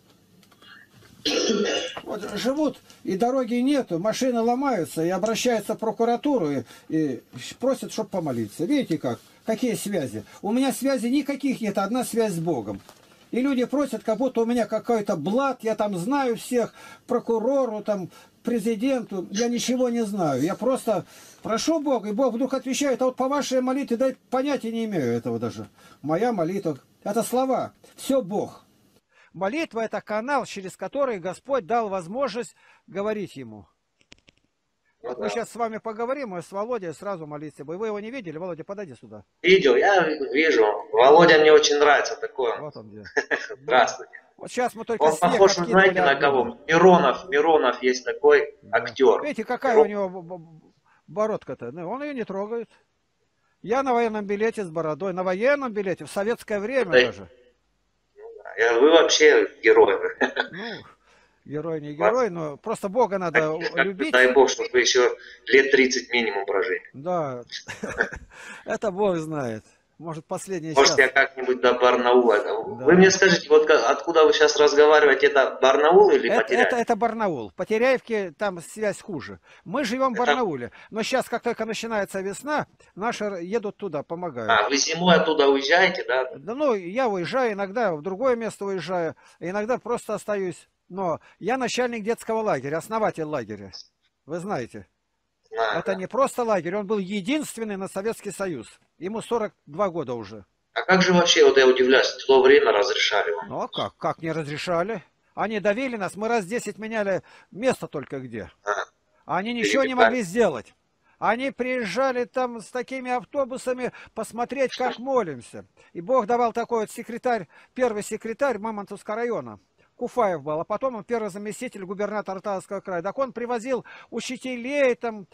Вот живут, и дороги нету, машины ломаются, и обращаются в прокуратуру, и просят, чтобы помолиться. Видите как? Какие связи? У меня связи никаких нет, одна связь с Богом. И люди просят, как будто у меня какой-то блат, я там знаю всех, прокурору, там, президенту, я ничего не знаю. Я просто прошу Бога, и Бог вдруг отвечает, а вот по вашей молитве, да, понятия не имею этого даже. Моя молитва, это слова, все Бог. Молитва – это канал, через который Господь дал возможность говорить Ему. Вот мы сейчас с вами поговорим, и с Володей сразу молиться. Вы его не видели? Володя, подойди сюда. Видел, я вижу. Володя мне очень нравится такое. Вот он где. Здравствуйте. Вот сейчас мы только Он снег похож, вы откидывали знаете, на оттуда. кого? Миронов есть такой Да. актер. Видите, какая у него бородка-то? Ну, он ее не трогает. Я на военном билете с бородой. На военном билете, в советское время Это, даже. вы вообще герой. Ну, герой не Вас, герой, но просто Бога надо дай любить. бог, чтобы вы еще лет 30 минимум прожили. Да, это Бог знает. Может, последний Может, я час. как-нибудь до Барнаула. Вы мне Да. скажите, вот откуда вы сейчас разговариваете, это Барнаул или Потеряев? Это Барнаул. По Теряевке там связь хуже. Мы живем в Это... Барнауле. Но сейчас, как только начинается весна, наши едут туда, помогают. вы зимой оттуда уезжаете, да? Да, ну, я уезжаю иногда, в другое место уезжаю, иногда просто остаюсь. Но я начальник детского лагеря, основатель лагеря. Вы знаете. Знаю, Это да. не просто лагерь, он был единственный на Советский Союз. Ему 42 года уже. А как же вообще, вот я удивляюсь, в то время разрешали вам? Ну, а как? Как не разрешали? Они давили нас, мы раз 10 меняли место только где. А, Они ничего не перебегали. могли сделать. Они приезжали там с такими автобусами посмотреть, как молимся. И Бог давал такой вот секретарь, первый секретарь Мамонтовского района. Куфаев был, а потом он первый заместитель губернатора Алтайского края. Так он привозил учителей, там,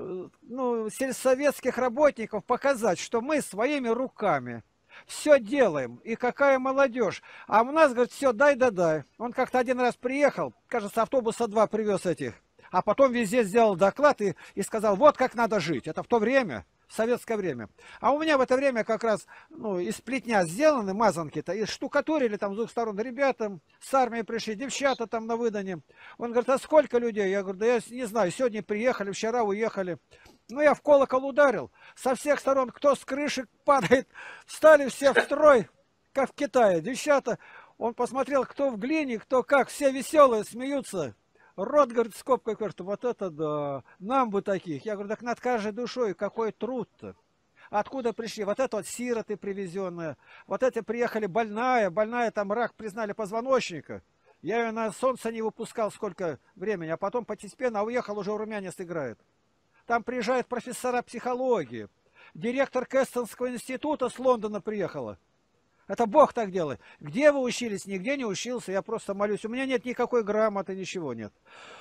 ну, сельсоветских работников показать, что мы своими руками все делаем. И какая молодежь. А у нас, говорит, все, дай да дай. Он как-то один раз приехал, кажется, автобуса 2 привез этих. А потом везде сделал доклад и сказал, вот как надо жить. Это в то время, в советское время. А у меня в это время как раз ну, из плетня сделаны мазанки-то, и штукатурили там с двух сторон. Ребята с армии пришли, девчата там на выдане. Он говорит, а сколько людей? Я говорю, да я не знаю, сегодня приехали, вчера уехали. Ну, я в колокол ударил. Со всех сторон, кто с крыши падает, встали все в строй, как в Китае. Девчата, он посмотрел, кто в глине, кто как, все веселые, смеются. Рот, говорит, скобкой, говорит, вот это да, нам бы таких. Я говорю, так над каждой душой какой труд-то. Откуда пришли? Вот это вот сироты привезенные, вот эти приехали больная там рак признали позвоночника. Я ее на солнце не выпускал сколько времени, а потом постепенно, а уехал уже румянец играет. Там приезжают профессора психологии, директор Кэстонского института с Лондона приехала. Это Бог так делает. Где вы учились? Нигде не учился. Я просто молюсь. У меня нет никакой грамоты, ничего нет.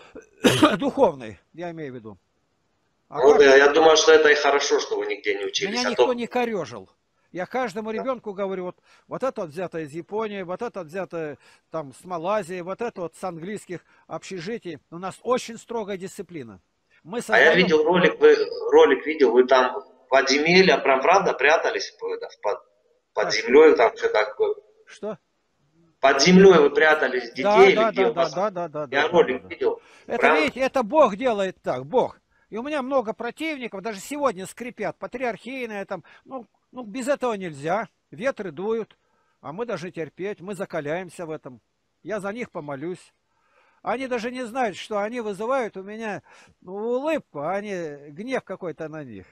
Духовной, я имею в виду. А Ну, как? я думаю, что это и хорошо, что вы нигде не учились. Меня А никто то... не корежил. Я каждому ребенку говорю, вот это вот взято из Японии, вот это вот взято там с Малайзии, вот это вот с английских общежитий. У нас очень строгая дисциплина. Мы А я создаем... видел ролик видел, вы там подземелья, прям правда прятались под Так, землей, там что такое. что? Под землей вы прятались, детей Да, или да, где да, у да, вас? да, да, да, да, Я да, ролик да. видел. Это, Прям видите, это Бог делает так, Бог. И у меня много противников, даже сегодня скрипят, патриархийные там, ну без этого нельзя. Ветры дуют, а мы должны терпеть, мы закаляемся в этом. Я за них помолюсь. Они даже не знают, что они вызывают у меня улыбку, а не гнев какой-то на них.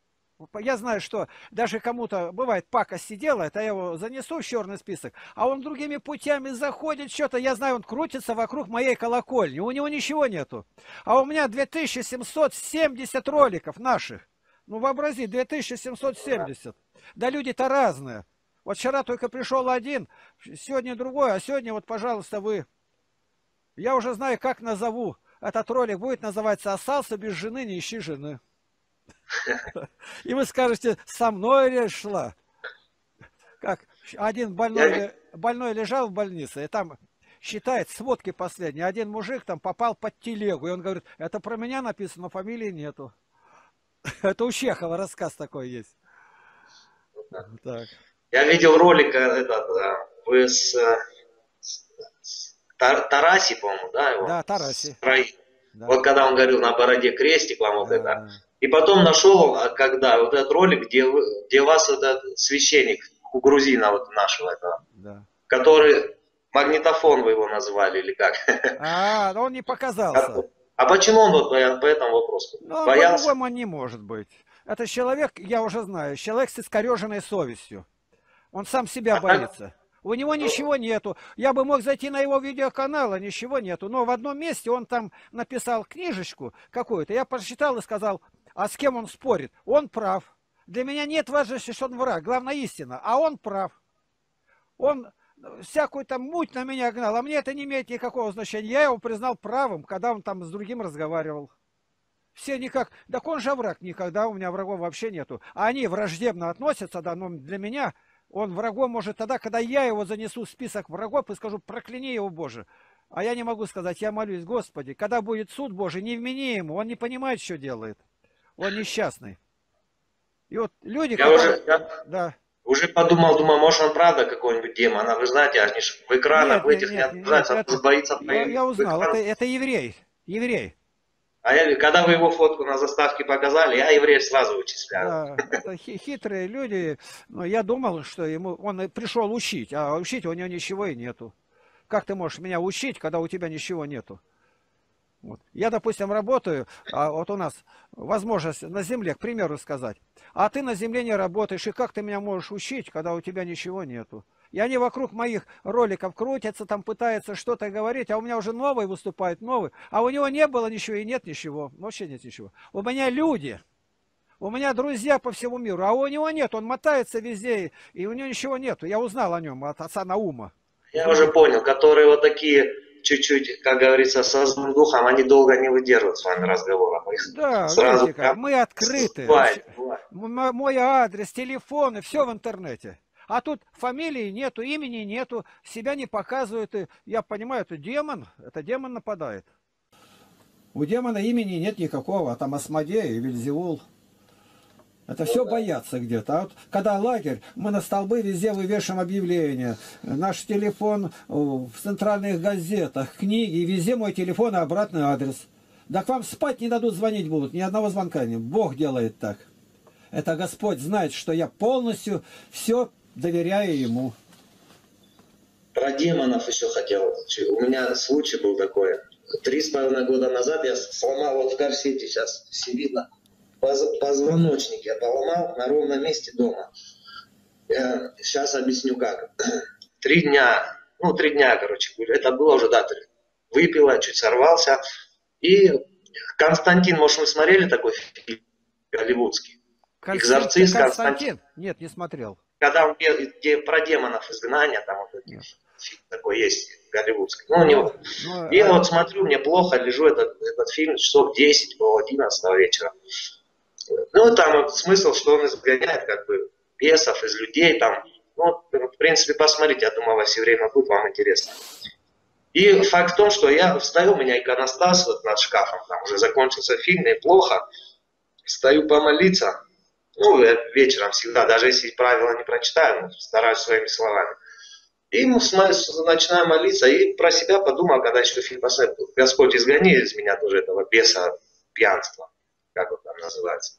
Я знаю, что даже кому-то, бывает, пакости делает, а я его занесу в черный список, а он другими путями заходит, что-то, я знаю, он крутится вокруг моей колокольни, у него ничего нету. А у меня 2770 роликов наших. Ну, вообрази, 2770. Да люди-то разные. Вот вчера только пришел один, сегодня другой, а сегодня вот, пожалуйста, вы. Я уже знаю, как назову. Этот ролик будет называться «Остался без жены, не ищи жены». И вы скажете, со мной ли шла? Как один больной лежал в больнице, и там считает сводки последние. Один мужик там попал под телегу, и он говорит, это про меня написано, но фамилии нету. Это у Чехова рассказ такой есть. Так. я видел ролик, вы Тараси, по-моему, да, его? Да, Тараси. Да. Вот когда он говорил на бороде крестик вам вот Да, это. да. И потом нашел, когда вот этот ролик, где вас этот священник у грузина вот нашего этого, Да. который магнитофон вы его назвали или как? А, он не показался. А почему он вот по этому вопросу? Ну, Боялся? по-другому он не может быть. Это человек, я уже знаю, человек с искореженной совестью. Он сам себя боится. У него ничего нету. Я бы мог зайти на его видеоканал, а ничего нету. Но в одном месте он там написал книжечку какую-то. Я прочитал и сказал, а с кем он спорит? Он прав. Для меня нет важности, что он враг. Главное истина. А он прав. Он всякую там муть на меня гнал, а мне это не имеет никакого значения. Я его признал правым, когда он там с другим разговаривал. Все никак, так он же враг, никогда у меня врагов вообще нету. А они враждебно относятся, да, но для меня он врагом может тогда, когда я его занесу в список врагов и скажу, прокляни его, Боже. А я не могу сказать, я молюсь, Господи, когда будет суд Божий, не вмени ему, он не понимает, что делает. Он несчастный. И вот люди, Я которые... да. Уже подумал, думаю, может он правда какой-нибудь демон, а вы знаете, они же в экранах, в этих не отражаются, боится. Я узнал, это еврей, еврей. А когда вы его фотку на заставке показали, я евреев сразу вычисляю. Да, это хитрые люди. Но я думал, что он пришел учить, а учить у него ничего и нету. Как ты можешь меня учить, когда у тебя ничего нету? Вот. Я, допустим, работаю, а вот у нас возможность на земле, к примеру, сказать. А ты на земле не работаешь, и как ты меня можешь учить, когда у тебя ничего нету? И они вокруг моих роликов крутятся, там пытаются что-то говорить, а у меня уже новый выступает, новый. А у него не было ничего и нет ничего, вообще нет ничего. У меня люди, у меня друзья по всему миру, а у него нет, он мотается везде, и у него ничего нету. Я узнал о нем от отца Наума. Я уже понял, которые вот такие... чуть-чуть, как говорится, со злым духом, они долго не выдерживают с вами разговора. Да, сразу видите как, мы открыты. Бывает. Мой адрес, телефоны, все в интернете. А тут фамилии нету, имени нету, себя не показывают. И я понимаю, это демон нападает. У демона имени нет никакого, а там Асмодей и Вельзевул. Это все боятся где-то. А вот когда лагерь, мы на столбы везде вывешиваем объявления. Наш телефон в центральных газетах, книги, везде мой телефон и обратный адрес. Да к вам спать не дадут, звонить будут. Ни одного звонка нет. Бог делает так. Это Господь знает, что я полностью все доверяю Ему. Про демонов еще хотел. У меня случай был такой. 3,5 года назад я сломал вот в корсете, сейчас все видно. Позвоночник я поломал на ровном месте дома. Сейчас объясню как. 3 дня, короче, это было уже, да, выпила, чуть сорвался. И Константин, может, вы смотрели такой фильм голливудский? «Экзорцист Константин». Нет, не смотрел. Когда он про демонов изгнания, там вот фильм такой есть голливудский. Ну, у него. Я вот смотрю, мне плохо, лежу этот фильм часов 10, пол 11 вечера. Ну, там смысл, что он изгоняет как бы бесов из людей там. Ну, в принципе, посмотрите, я думаю, во все время будет вам интересно. И факт в том, что я встаю, у меня иконостас вот над шкафом, там уже закончился фильм, и плохо. Встаю помолиться. Ну, я вечером всегда, даже если правила не прочитаю, стараюсь своими словами. И начинаю молиться, и про себя подумал, когда еще фильм посмотрел, Господь, изгони из меня тоже этого беса пьянства, как он там называется.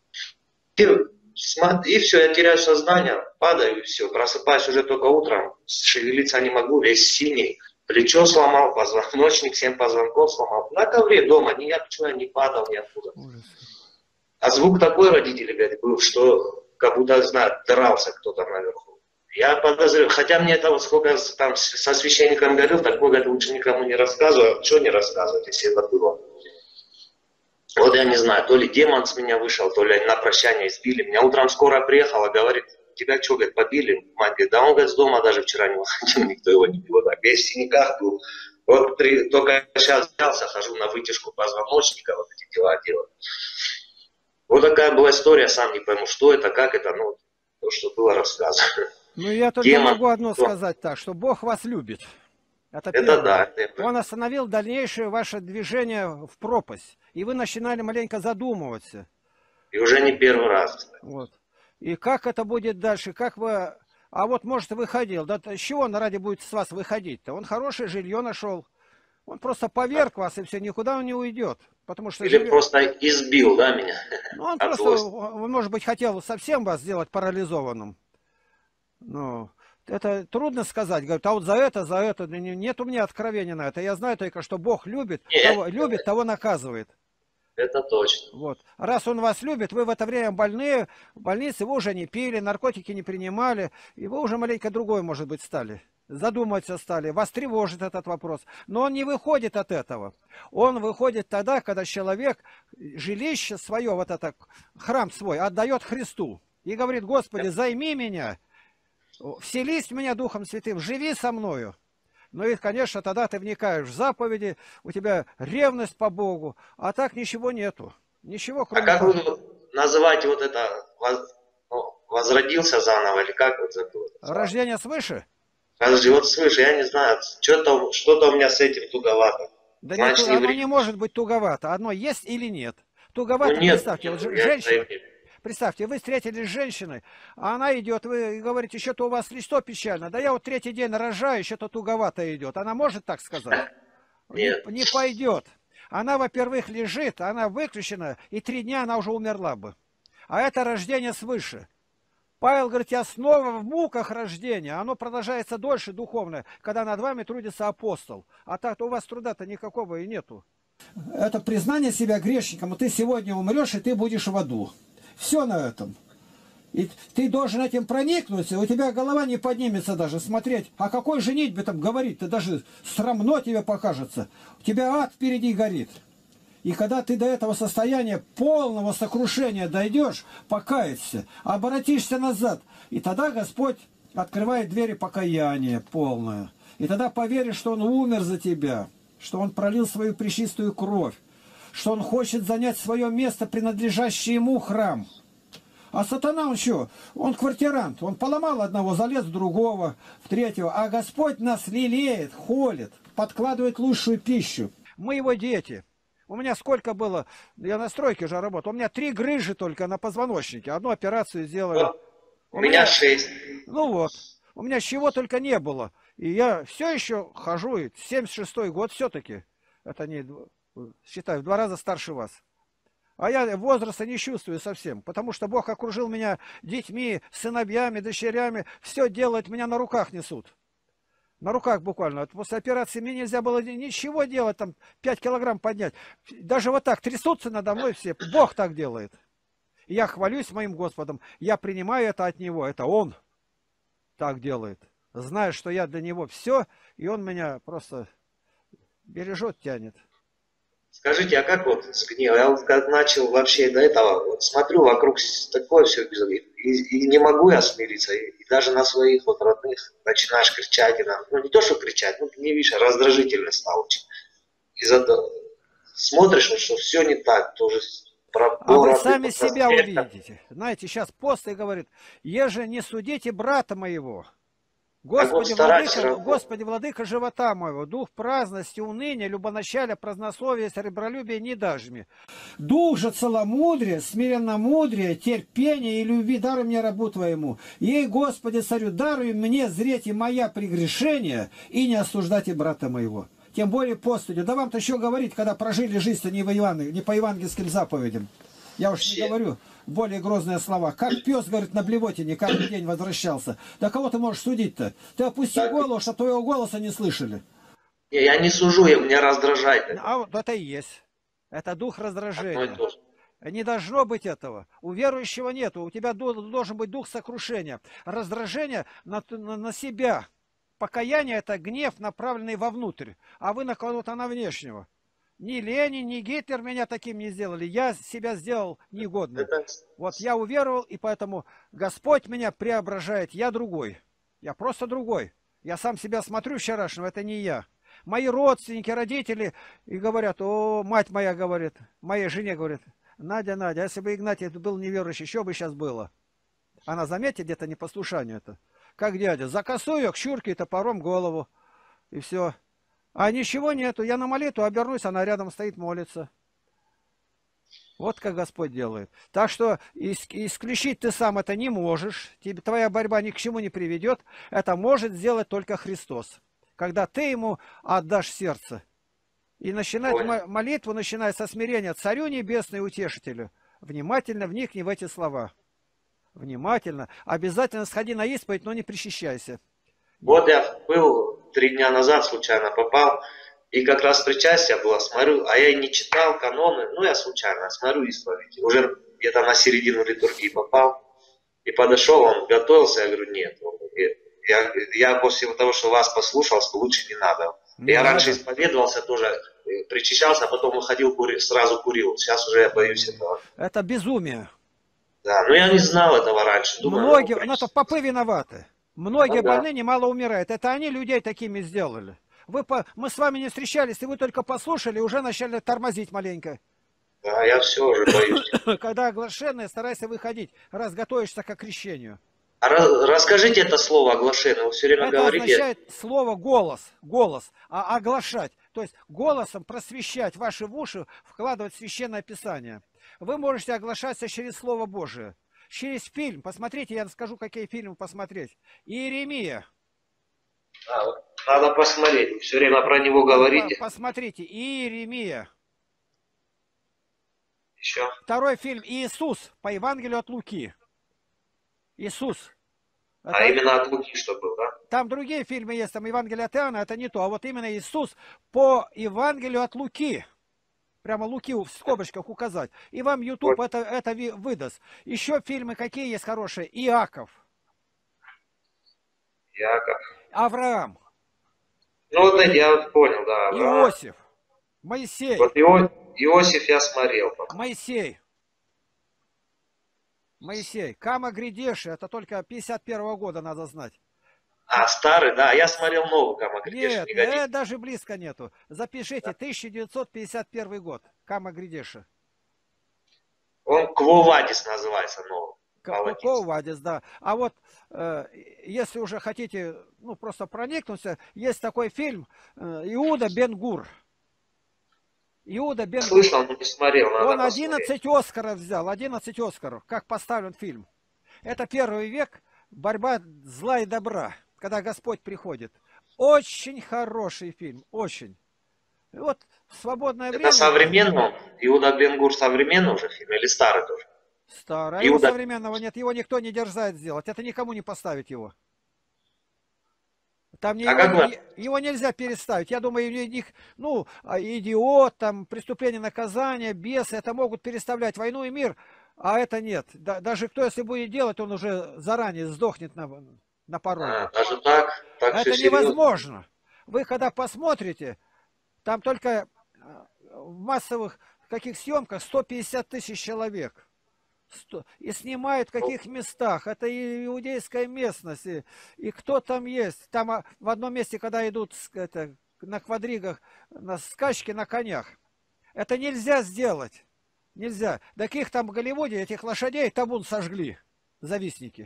И все, я теряю сознание, падаю, и все, просыпаюсь уже только утром, шевелиться не могу, весь синий, плечо сломал, позвоночник, 7 позвонков сломал. На ковре дома, ни я не падал, ниоткуда. А звук такой, родители говорят, был, что как будто, знаю, дрался кто-то наверху. Я подозреваю, хотя мне это вот сколько там со священником говорил, такое, говорит, лучше никому не рассказываю. Что не рассказывать, если это было? Вот я не знаю, то ли демон с меня вышел, то ли на прощание избили. Меня утром скоро приехала, говорит, тебя что, говорит, побили? Мать говорит, да он, говорит, с дома даже вчера не выходил, никто его не бил. Так, весь в синяках был. Вот только сейчас взялся, хожу на вытяжку позвоночника, вот эти дела делаю. Вот такая была история, сам не пойму, что это, как это, ну, то, что было рассказано. Ну, я только могу одно сказать так, что Бог вас любит. Это да. Он остановил дальнейшее ваше движение в пропасть. И вы начинали маленько задумываться. И уже не первый раз. Вот. И как это будет дальше? Как вы... А вот, может, выходил. Да с чего он ради будет с вас выходить-то? Он хорошее жилье нашел. Он просто поверг вас, и все, никуда он не уйдет. Потому что или просто избил, да, меня? Ну, он просто, он, может быть, хотел совсем вас сделать парализованным. Ну, это трудно сказать. Говорит, а вот за это. Нет у меня откровения на это. Я знаю только, что Бог любит, того наказывает. Это точно. Вот. Раз он вас любит, вы в это время больные, в больнице вы уже не пили, наркотики не принимали, и вы уже маленько другой, может быть, стали. Задумываться стали, вас тревожит этот вопрос. Но он не выходит от этого. Он выходит тогда, когда человек жилище свое, вот это храм свой, отдает Христу. И говорит, Господи, займи меня. Вселись в меня Духом Святым, живи со мною. Ну и, конечно, тогда ты вникаешь в заповеди, у тебя ревность по Богу, а так ничего нету. Ничего, А кроме как того. вы называете вот это, возродился заново, или как вот это вот назвать? Рождение свыше? Подожди, вот слышь, я не знаю, что-то у меня с этим туговато. Да нет, Значит, не оно не время. может быть туговато. Одно есть или нет. Ну Туговато, нет, представьте, вот я не женщина, время. представьте, вы встретились с женщиной, а она идет, вы говорите, что-то у вас лицо печально. Да я вот третий день рожаю, что-то туговато идет. Она может так сказать? Нет. Не пойдет. Она, во-первых, лежит, она выключена, и 3 дня она уже умерла бы. А это рождение свыше. Павел говорит, я снова в муках рождения. Оно продолжается дольше духовное, когда над вами трудится апостол. А так-то у вас труда-то никакого и нету. Это признание себя грешником. Ты сегодня умрешь, и ты будешь в аду. Все на этом. И ты должен этим проникнуться, у тебя голова не поднимется даже смотреть. О какой женитьбе там говорить? Ты даже срамно тебе покажется. У тебя ад впереди горит. И когда ты до этого состояния полного сокрушения дойдешь, покаешься, обратишься назад, и тогда Господь открывает двери покаяния полное. И тогда поверишь, что Он умер за тебя, что Он пролил свою пречистую кровь, что Он хочет занять свое место, принадлежащее Ему храм. А сатана он что? Он квартирант. Он поломал одного, залез в другого, в третьего. А Господь нас лелеет, холит, подкладывает лучшую пищу. Мы его дети. У меня сколько было, я на стройке же работал, у меня 3 грыжи только на позвоночнике. Одну операцию сделали. Вот, у меня 6. Ну вот, у меня чего только не было. И я все еще хожу, 76-й год все-таки. Это не, считаю, в 2 раза старше вас. А я возраста не чувствую совсем, потому что Бог окружил меня детьми, сыновьями, дочерями. Все делает, меня на руках несут. На руках буквально. После операции мне нельзя было ничего делать, там 5 килограмм поднять. Даже вот так трясутся надо мной все. Бог так делает. И я хвалюсь моим Господом. Я принимаю это от Него. Это Он так делает. Зная, что я для Него все, и Он меня просто бережет, тянет. Скажите, а как вот с гневом? Я вот как начал вообще до этого, вот смотрю вокруг такое все, и не могу я смириться, и даже на своих вот родных начинаешь кричать, и ну не то, что кричать, ну не видишь, раздражительно стал очень. Из-за того смотришь, что все не так, тоже про А вы города, сами про себя смерть. увидите. Знаете, сейчас пост и говорит, еже не судите брата моего. Так вот стараться. Господи, владыка живота моего, дух праздности, уныния, любоначалия, празднословия, сребролюбия не дашь мне. Дух же целомудрия, смиренномудрия, терпения и любви даруй мне рабу твоему. Ей, Господи, царю, даруй мне зреть и моя прегрешения, и не осуждайте брата моего. Тем более пост идет. Да вам-то еще говорить, когда прожили жизнь-то не по евангельским заповедям. Я уж не говорю более грозные слова. Как пес, говорит, на блевотине каждый день возвращался. Да кого ты можешь судить-то? Ты опусти голову, чтобы твоего голоса не слышали. Я не сужу, меня раздражает. А вот это и есть. Это дух раздражения. Не должно быть этого. У верующего нету. У тебя должен быть дух сокрушения. Раздражение на себя. Покаяние – это гнев, направленный вовнутрь. А вы на кого-то на внешнего. Ни Ленин, ни Гитлер меня таким не сделали. Я себя сделал негодным. Вот я уверовал, и поэтому Господь меня преображает. Я другой. Я просто другой. Я сам себя смотрю вчерашнего, это не я. Мои родственники, родители и говорят, о, мать моя говорит, моей жене говорит, Надя, если бы Игнатий был неверующий, что бы сейчас было? Она, заметит, где-то непослушание это. Как дядя, закосую к чурке топором голову. И все. А ничего нету. Я на молитву обернусь, она рядом стоит, молится. Вот как Господь делает. Так что исключить ты сам это не можешь. Твоя борьба ни к чему не приведет. Это может сделать только Христос. Когда ты Ему отдашь сердце. И начинать молитву, начиная со смирения Царю Небесному Утешителю. Внимательно вникни в эти слова. Внимательно. Обязательно сходи на исповедь, но не причащайся. Вот я был 3 дня назад, случайно попал, и как раз причастие было, смотрю, а я и не читал каноны, ну я случайно смотрю исповедь, уже где-то на середину литургии попал, и подошел, он готовился, я говорю, нет, я после того, что вас послушал, что лучше не надо. Я раньше исповедовался тоже, причащался, а потом уходил, сразу курил, сейчас уже я боюсь этого. Это безумие. Да, но я не знал этого раньше. Думаю, многие, это попы виноваты. Многие Ну да. больные немало умирают. Это они людей такими сделали. Мы с вами не встречались, и вы только послушали, и уже начали тормозить маленько. Да, я все уже боюсь. Когда оглашенные, старайся выходить, раз готовишься к крещению. А расскажите это слово оглашение. Вы все время Это говорите. означает слово голос, голос, а оглашать. То есть голосом просвещать ваши в уши, вкладывать в священное писание. Вы можете оглашаться через Слово Божие. Через фильм. Посмотрите, я скажу, какие фильмы посмотреть. Иеремия. Вот надо посмотреть. Все время про него говорите. Посмотрите, Иеремия. Еще. Второй фильм Иисус по Евангелию от Луки. Иисус. А именно от Луки, что был, да? Там другие фильмы есть, там Евангелие от Иоанна, это не то. А вот именно Иисус по Евангелию от Луки. Прямо Луки в скобочках указать. И вам YouTube Вот. это выдаст. Еще фильмы какие есть хорошие? Иаков. Яков. Авраам. Ну вот эти я понял, да. Авраам. Иосиф. Моисей. Вот Иосиф я смотрел. Моисей. Моисей. Кама Гридеши. Это только 51 года надо знать. А, старый, да. Я смотрел новый Камагридеш. Нет, даже близко нету. Запишите, 1951 год. Кама Гридеши. Он Квовадис называется новый. Ковадис, да. А вот если уже хотите, ну, просто проникнуться, есть такой фильм Иуда Бен-Гур. Иуда Бен-Гур. Слышал, но не смотрел. Надо Он 11 Оскаров взял, 11 Оскаров, как поставлен фильм. Это первый век, борьба зла и добра, когда Господь приходит. Очень хороший фильм, очень. И вот в свободное время... Это современный? Иуда Бен-Гур современный уже фильм или старый тоже? Старый. Его современного нет, его никто не дерзает сделать. Это никому не поставить его. Там его нельзя переставить. Я думаю, их, ну, идиот, там, преступление, наказание, бесы, это могут переставлять «Войну и мир», а это нет. Даже кто, если будет делать, он уже заранее сдохнет на пороге. Даже так? Это невозможно. Вы когда посмотрите, там только в массовых каких съемках 150 тысяч человек. И снимают в каких местах. Это и иудейская местность. И кто там есть. Там в одном месте, когда идут на квадригах, на скачки на конях. Это нельзя сделать. Нельзя. Таких там в Голливуде, этих лошадей табун сожгли. Завистники.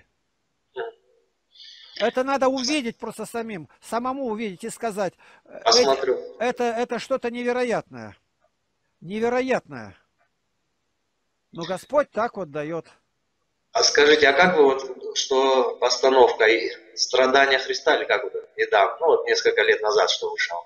Это надо увидеть просто самому увидеть и сказать. Посмотрю. Это что-то невероятное. Невероятное. Но Господь так вот дает. А скажите, а как вы вот, что постановка и «Страдания Христа», или как вот недавно, ну вот несколько лет назад, что вышел?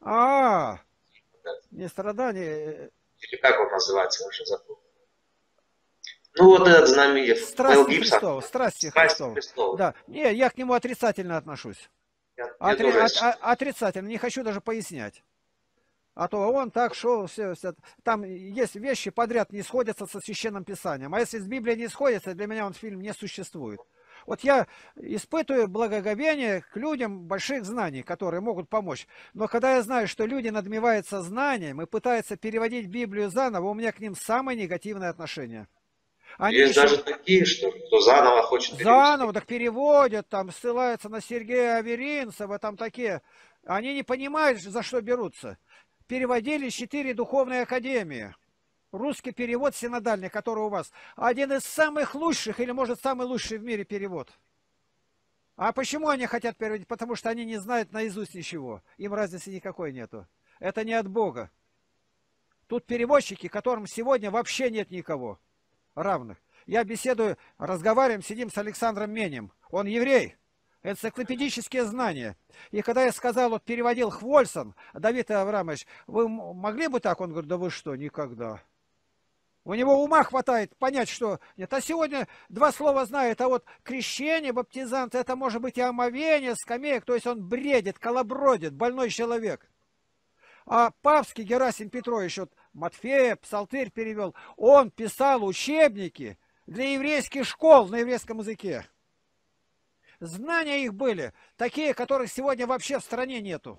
Не страдания. Или как он называется, я уже забыл. Ну вот этот знаменитый Страсти Христова. Страсти Христова. Да. Не, я к нему отрицательно отношусь. Отрицательно, не хочу даже пояснять. А то он так шел, все. Там есть вещи подряд не сходятся со Священным Писанием. А если с Библией не сходятся, для меня он фильм не существует. Вот я испытываю благоговение к людям больших знаний, которые могут помочь. Но когда я знаю, что люди надмеваются знанием и пытаются переводить Библию заново, у меня к ним самое негативное отношение. Есть даже такие, что кто заново хочет перевести. Заново, так переводят, там ссылаются на Сергея Аверинцева, там такие. Они не понимают, за что берутся. Переводили 4 духовные академии. Русский перевод синодальный, который у вас. Один из самых лучших, или может самый лучший в мире перевод. А почему они хотят переводить? Потому что они не знают наизусть ничего. Им разницы никакой нету. Это не от Бога. Тут переводчики, которым сегодня вообще нет никого равных. Я беседую, разговариваем, сидим с Александром Менем. Он еврей. Энциклопедические знания. И когда я сказал, вот переводил Хвольсон, Давид Аврамович, вы могли бы так? Он говорит, да вы что, никогда. У него ума хватает понять, что нет. А сегодня 2 слова знает, а вот крещение, баптизант, это может быть и омовение, скамеек, то есть он бредит, колобродит, больной человек. А Павский Герасим Петрович, вот Матфея, Псалтырь перевел, он писал учебники для еврейских школ на еврейском языке. Знания их были, такие, которых сегодня вообще в стране нету.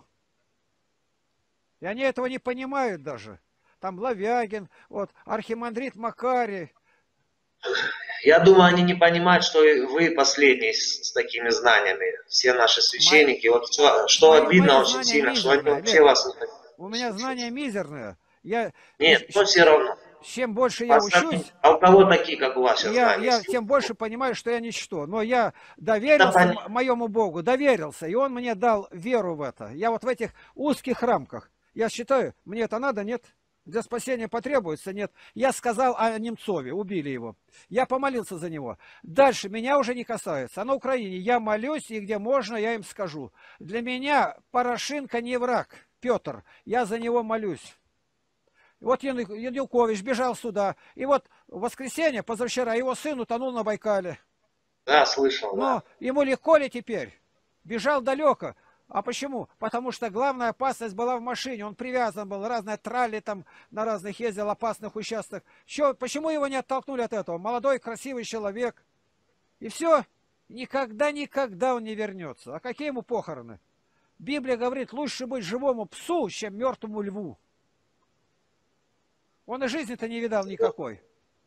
И они этого не понимают даже. Там Лавягин, вот, архимандрит Макарий. Я думаю, они не понимают, что вы последний с такими знаниями. Все наши священники. Вот что Мои видно очень знания сильно, что они мизерные, вообще Олег. вас не У меня знания слушают. мизерные. Я, Нет, но все равно. чем больше я Остальные. учусь, А у кого такие, как у вас сейчас знания? я Если тем больше понимаю, что я ничто. Но я это доверился моему Богу, доверился, и Он мне дал веру в это. Я вот в этих узких рамках. Я считаю, мне это надо, нет? Для спасения потребуется, нет? Я сказал о Немцове, убили его. Я помолился за него. Дальше меня уже не касается. А на Украине я молюсь, и где можно, я им скажу. Для меня Порошенко не враг, Петр. Я за него молюсь. Вот Янукович бежал сюда. И вот в воскресенье, позавчера, его сын утонул на Байкале. да, слышал, да. Но ему легко ли теперь? Бежал далеко. А почему? Потому что главная опасность была в машине. Он привязан был, разные тралли там на разных ездил, опасных участках. Почему его не оттолкнули от этого? Молодой, красивый человек. И все. Никогда он не вернется. А какие ему похороны? Библия говорит, лучше быть живому псу, чем мертвому льву. Он и жизни-то не видал никакой.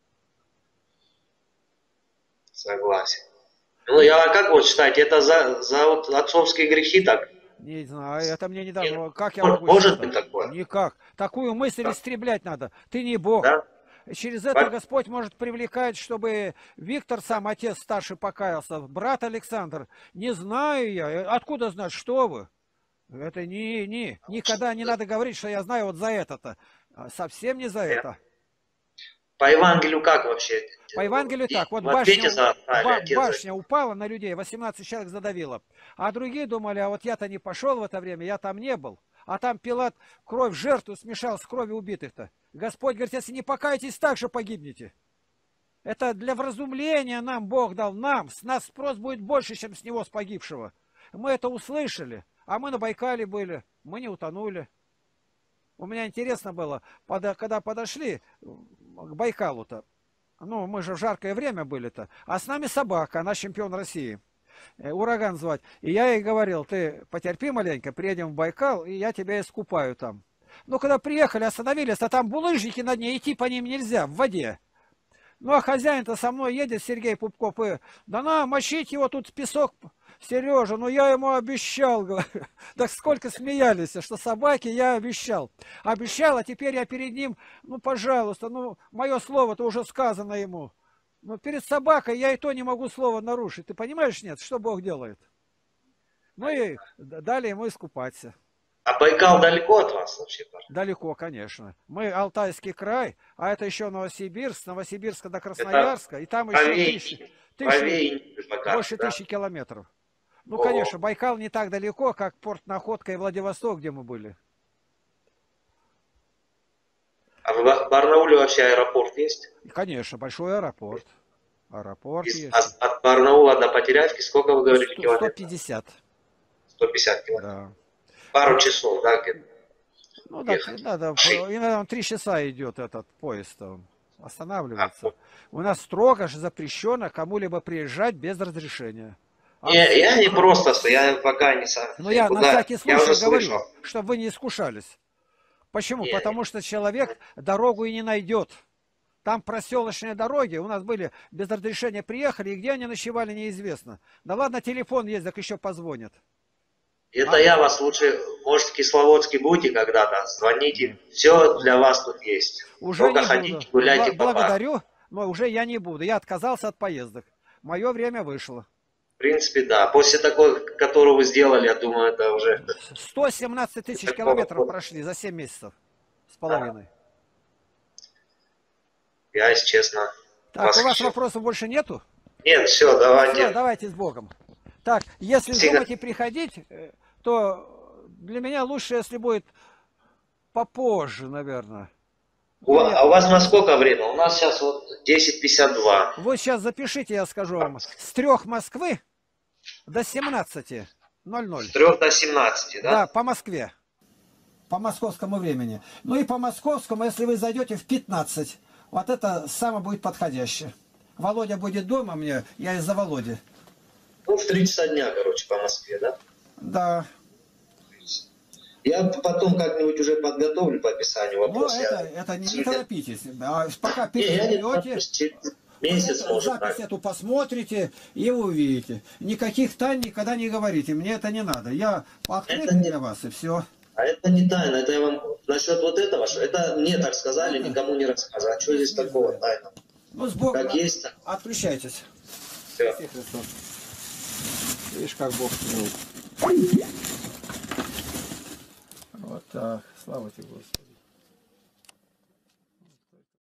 Согласен. Ну, я как вот считаете, это за вот отцовские грехи так? Не знаю, это мне не дано. Нет. Как я могу Может считать? быть такое? Никак. Такую мысль Да. истреблять надо. Ты не Бог. Да? Через это Господь может привлекать, чтобы Виктор, сам отец старший, покаялся. Брат Александр, не знаю я. Откуда знать, что вы? Это никогда не надо говорить, что я знаю вот за это-то. Совсем не за это. По Евангелию как вообще? По Евангелию так, вот В ответе за башня упала на людей, 18 человек задавила. А другие думали, а вот я-то не пошел в это время, я там не был. А там Пилат кровь жертву смешал с кровью убитых-то. Господь говорит, если не покаетесь, так же погибнете. Это для вразумления нам Бог дал, нам. С нас спрос будет больше, чем с него, с погибшего. Мы это услышали, а мы на Байкале были, мы не утонули. У меня интересно было, когда подошли к Байкалу-то, ну, мы же в жаркое время были-то, а с нами собака, она чемпион России, Ураган звать. И я ей говорил, ты потерпи маленько, приедем в Байкал, и я тебя искупаю там. Ну, когда приехали, остановились, а там булыжники на дне, идти по ним нельзя, в воде. Ну, а хозяин-то со мной едет, Сергей Пупков, и да на, мочить его тут песок, Сережа, ну я ему обещал, говорю. Так сколько смеялись, что собаке я обещал. Обещал, а теперь я перед ним, ну, пожалуйста, ну, мое слово-то уже сказано ему. Но перед собакой я и то не могу слово нарушить. Ты понимаешь, нет, что Бог делает? Ну и дали ему искупаться. А Байкал далеко от вас вообще? Далеко, конечно. Мы Алтайский край, а это еще Новосибирск, с Новосибирска до Красноярска, и там еще больше 1000 километров. Ну, конечно, Байкал не так далеко, как порт Находка и Владивосток, где мы были. А в Барнауле вообще аэропорт есть? Конечно, большой аэропорт. Аэропорт есть. От Барнаула до Потеряевки сколько вы говорили километров? 150. 150 километров. Да. Пару часов, да? Ну, да, иногда он 3 часа идет этот поезд, он останавливается. У нас строго же запрещено кому-либо приезжать без разрешения. Я не просто, я пока не сам. Но я на всякий случай говорю, чтобы вы не искушались. Почему? Потому что человек дорогу и не найдет. Там проселочные дороги, у нас были, без разрешения приехали, и где они ночевали, неизвестно. Да ладно, телефон есть, так еще позвонят. Это я вас лучше, может, в Кисловодске будете когда-то, звоните. Все для вас тут есть. Уже только не ходите, буду. гуляйте по Благодарю, но уже я не буду. Я отказался от поездок. Мое время вышло. В принципе, да. После такой, которую вы сделали, я думаю, это уже... 117 тысяч километров прошли за 7 месяцев с половиной. Я, если честно... Так, у вас вопросов больше нету? Нет, все, давайте. Все, давайте с Богом. Так, если думаете приходить, то для меня лучше, если будет попозже, наверное. А у вас на сколько время? У нас сейчас вот 10:52. Вот сейчас запишите, я скажу вам. С 3 Москвы до 17:00. С 3 до 17, да? Да, по Москве. По московскому времени. Ну и по московскому, если вы зайдете в 15, вот это самое будет подходящее. Володя будет дома мне, я из-за Володи. Ну, в 3 часа дня, короче, по Москве, да? Да. Я потом как-нибудь уже подготовлю по описанию вопрос. Ну, это не торопитесь. А пока перейдете, Месяц может запись так. эту посмотрите, и вы увидите. Никаких тайн никогда не говорите. Мне это не надо. Я открыт не- для вас, и все. А это не тайна, это я вам насчет вот этого, что это мне так сказали, никому не рассказывали. А что здесь такого тайна? Ну, с Богом. Как есть, так. Отключайтесь. Все. Видишь, как Бог сделал. Вот так. Слава тебе, Господи.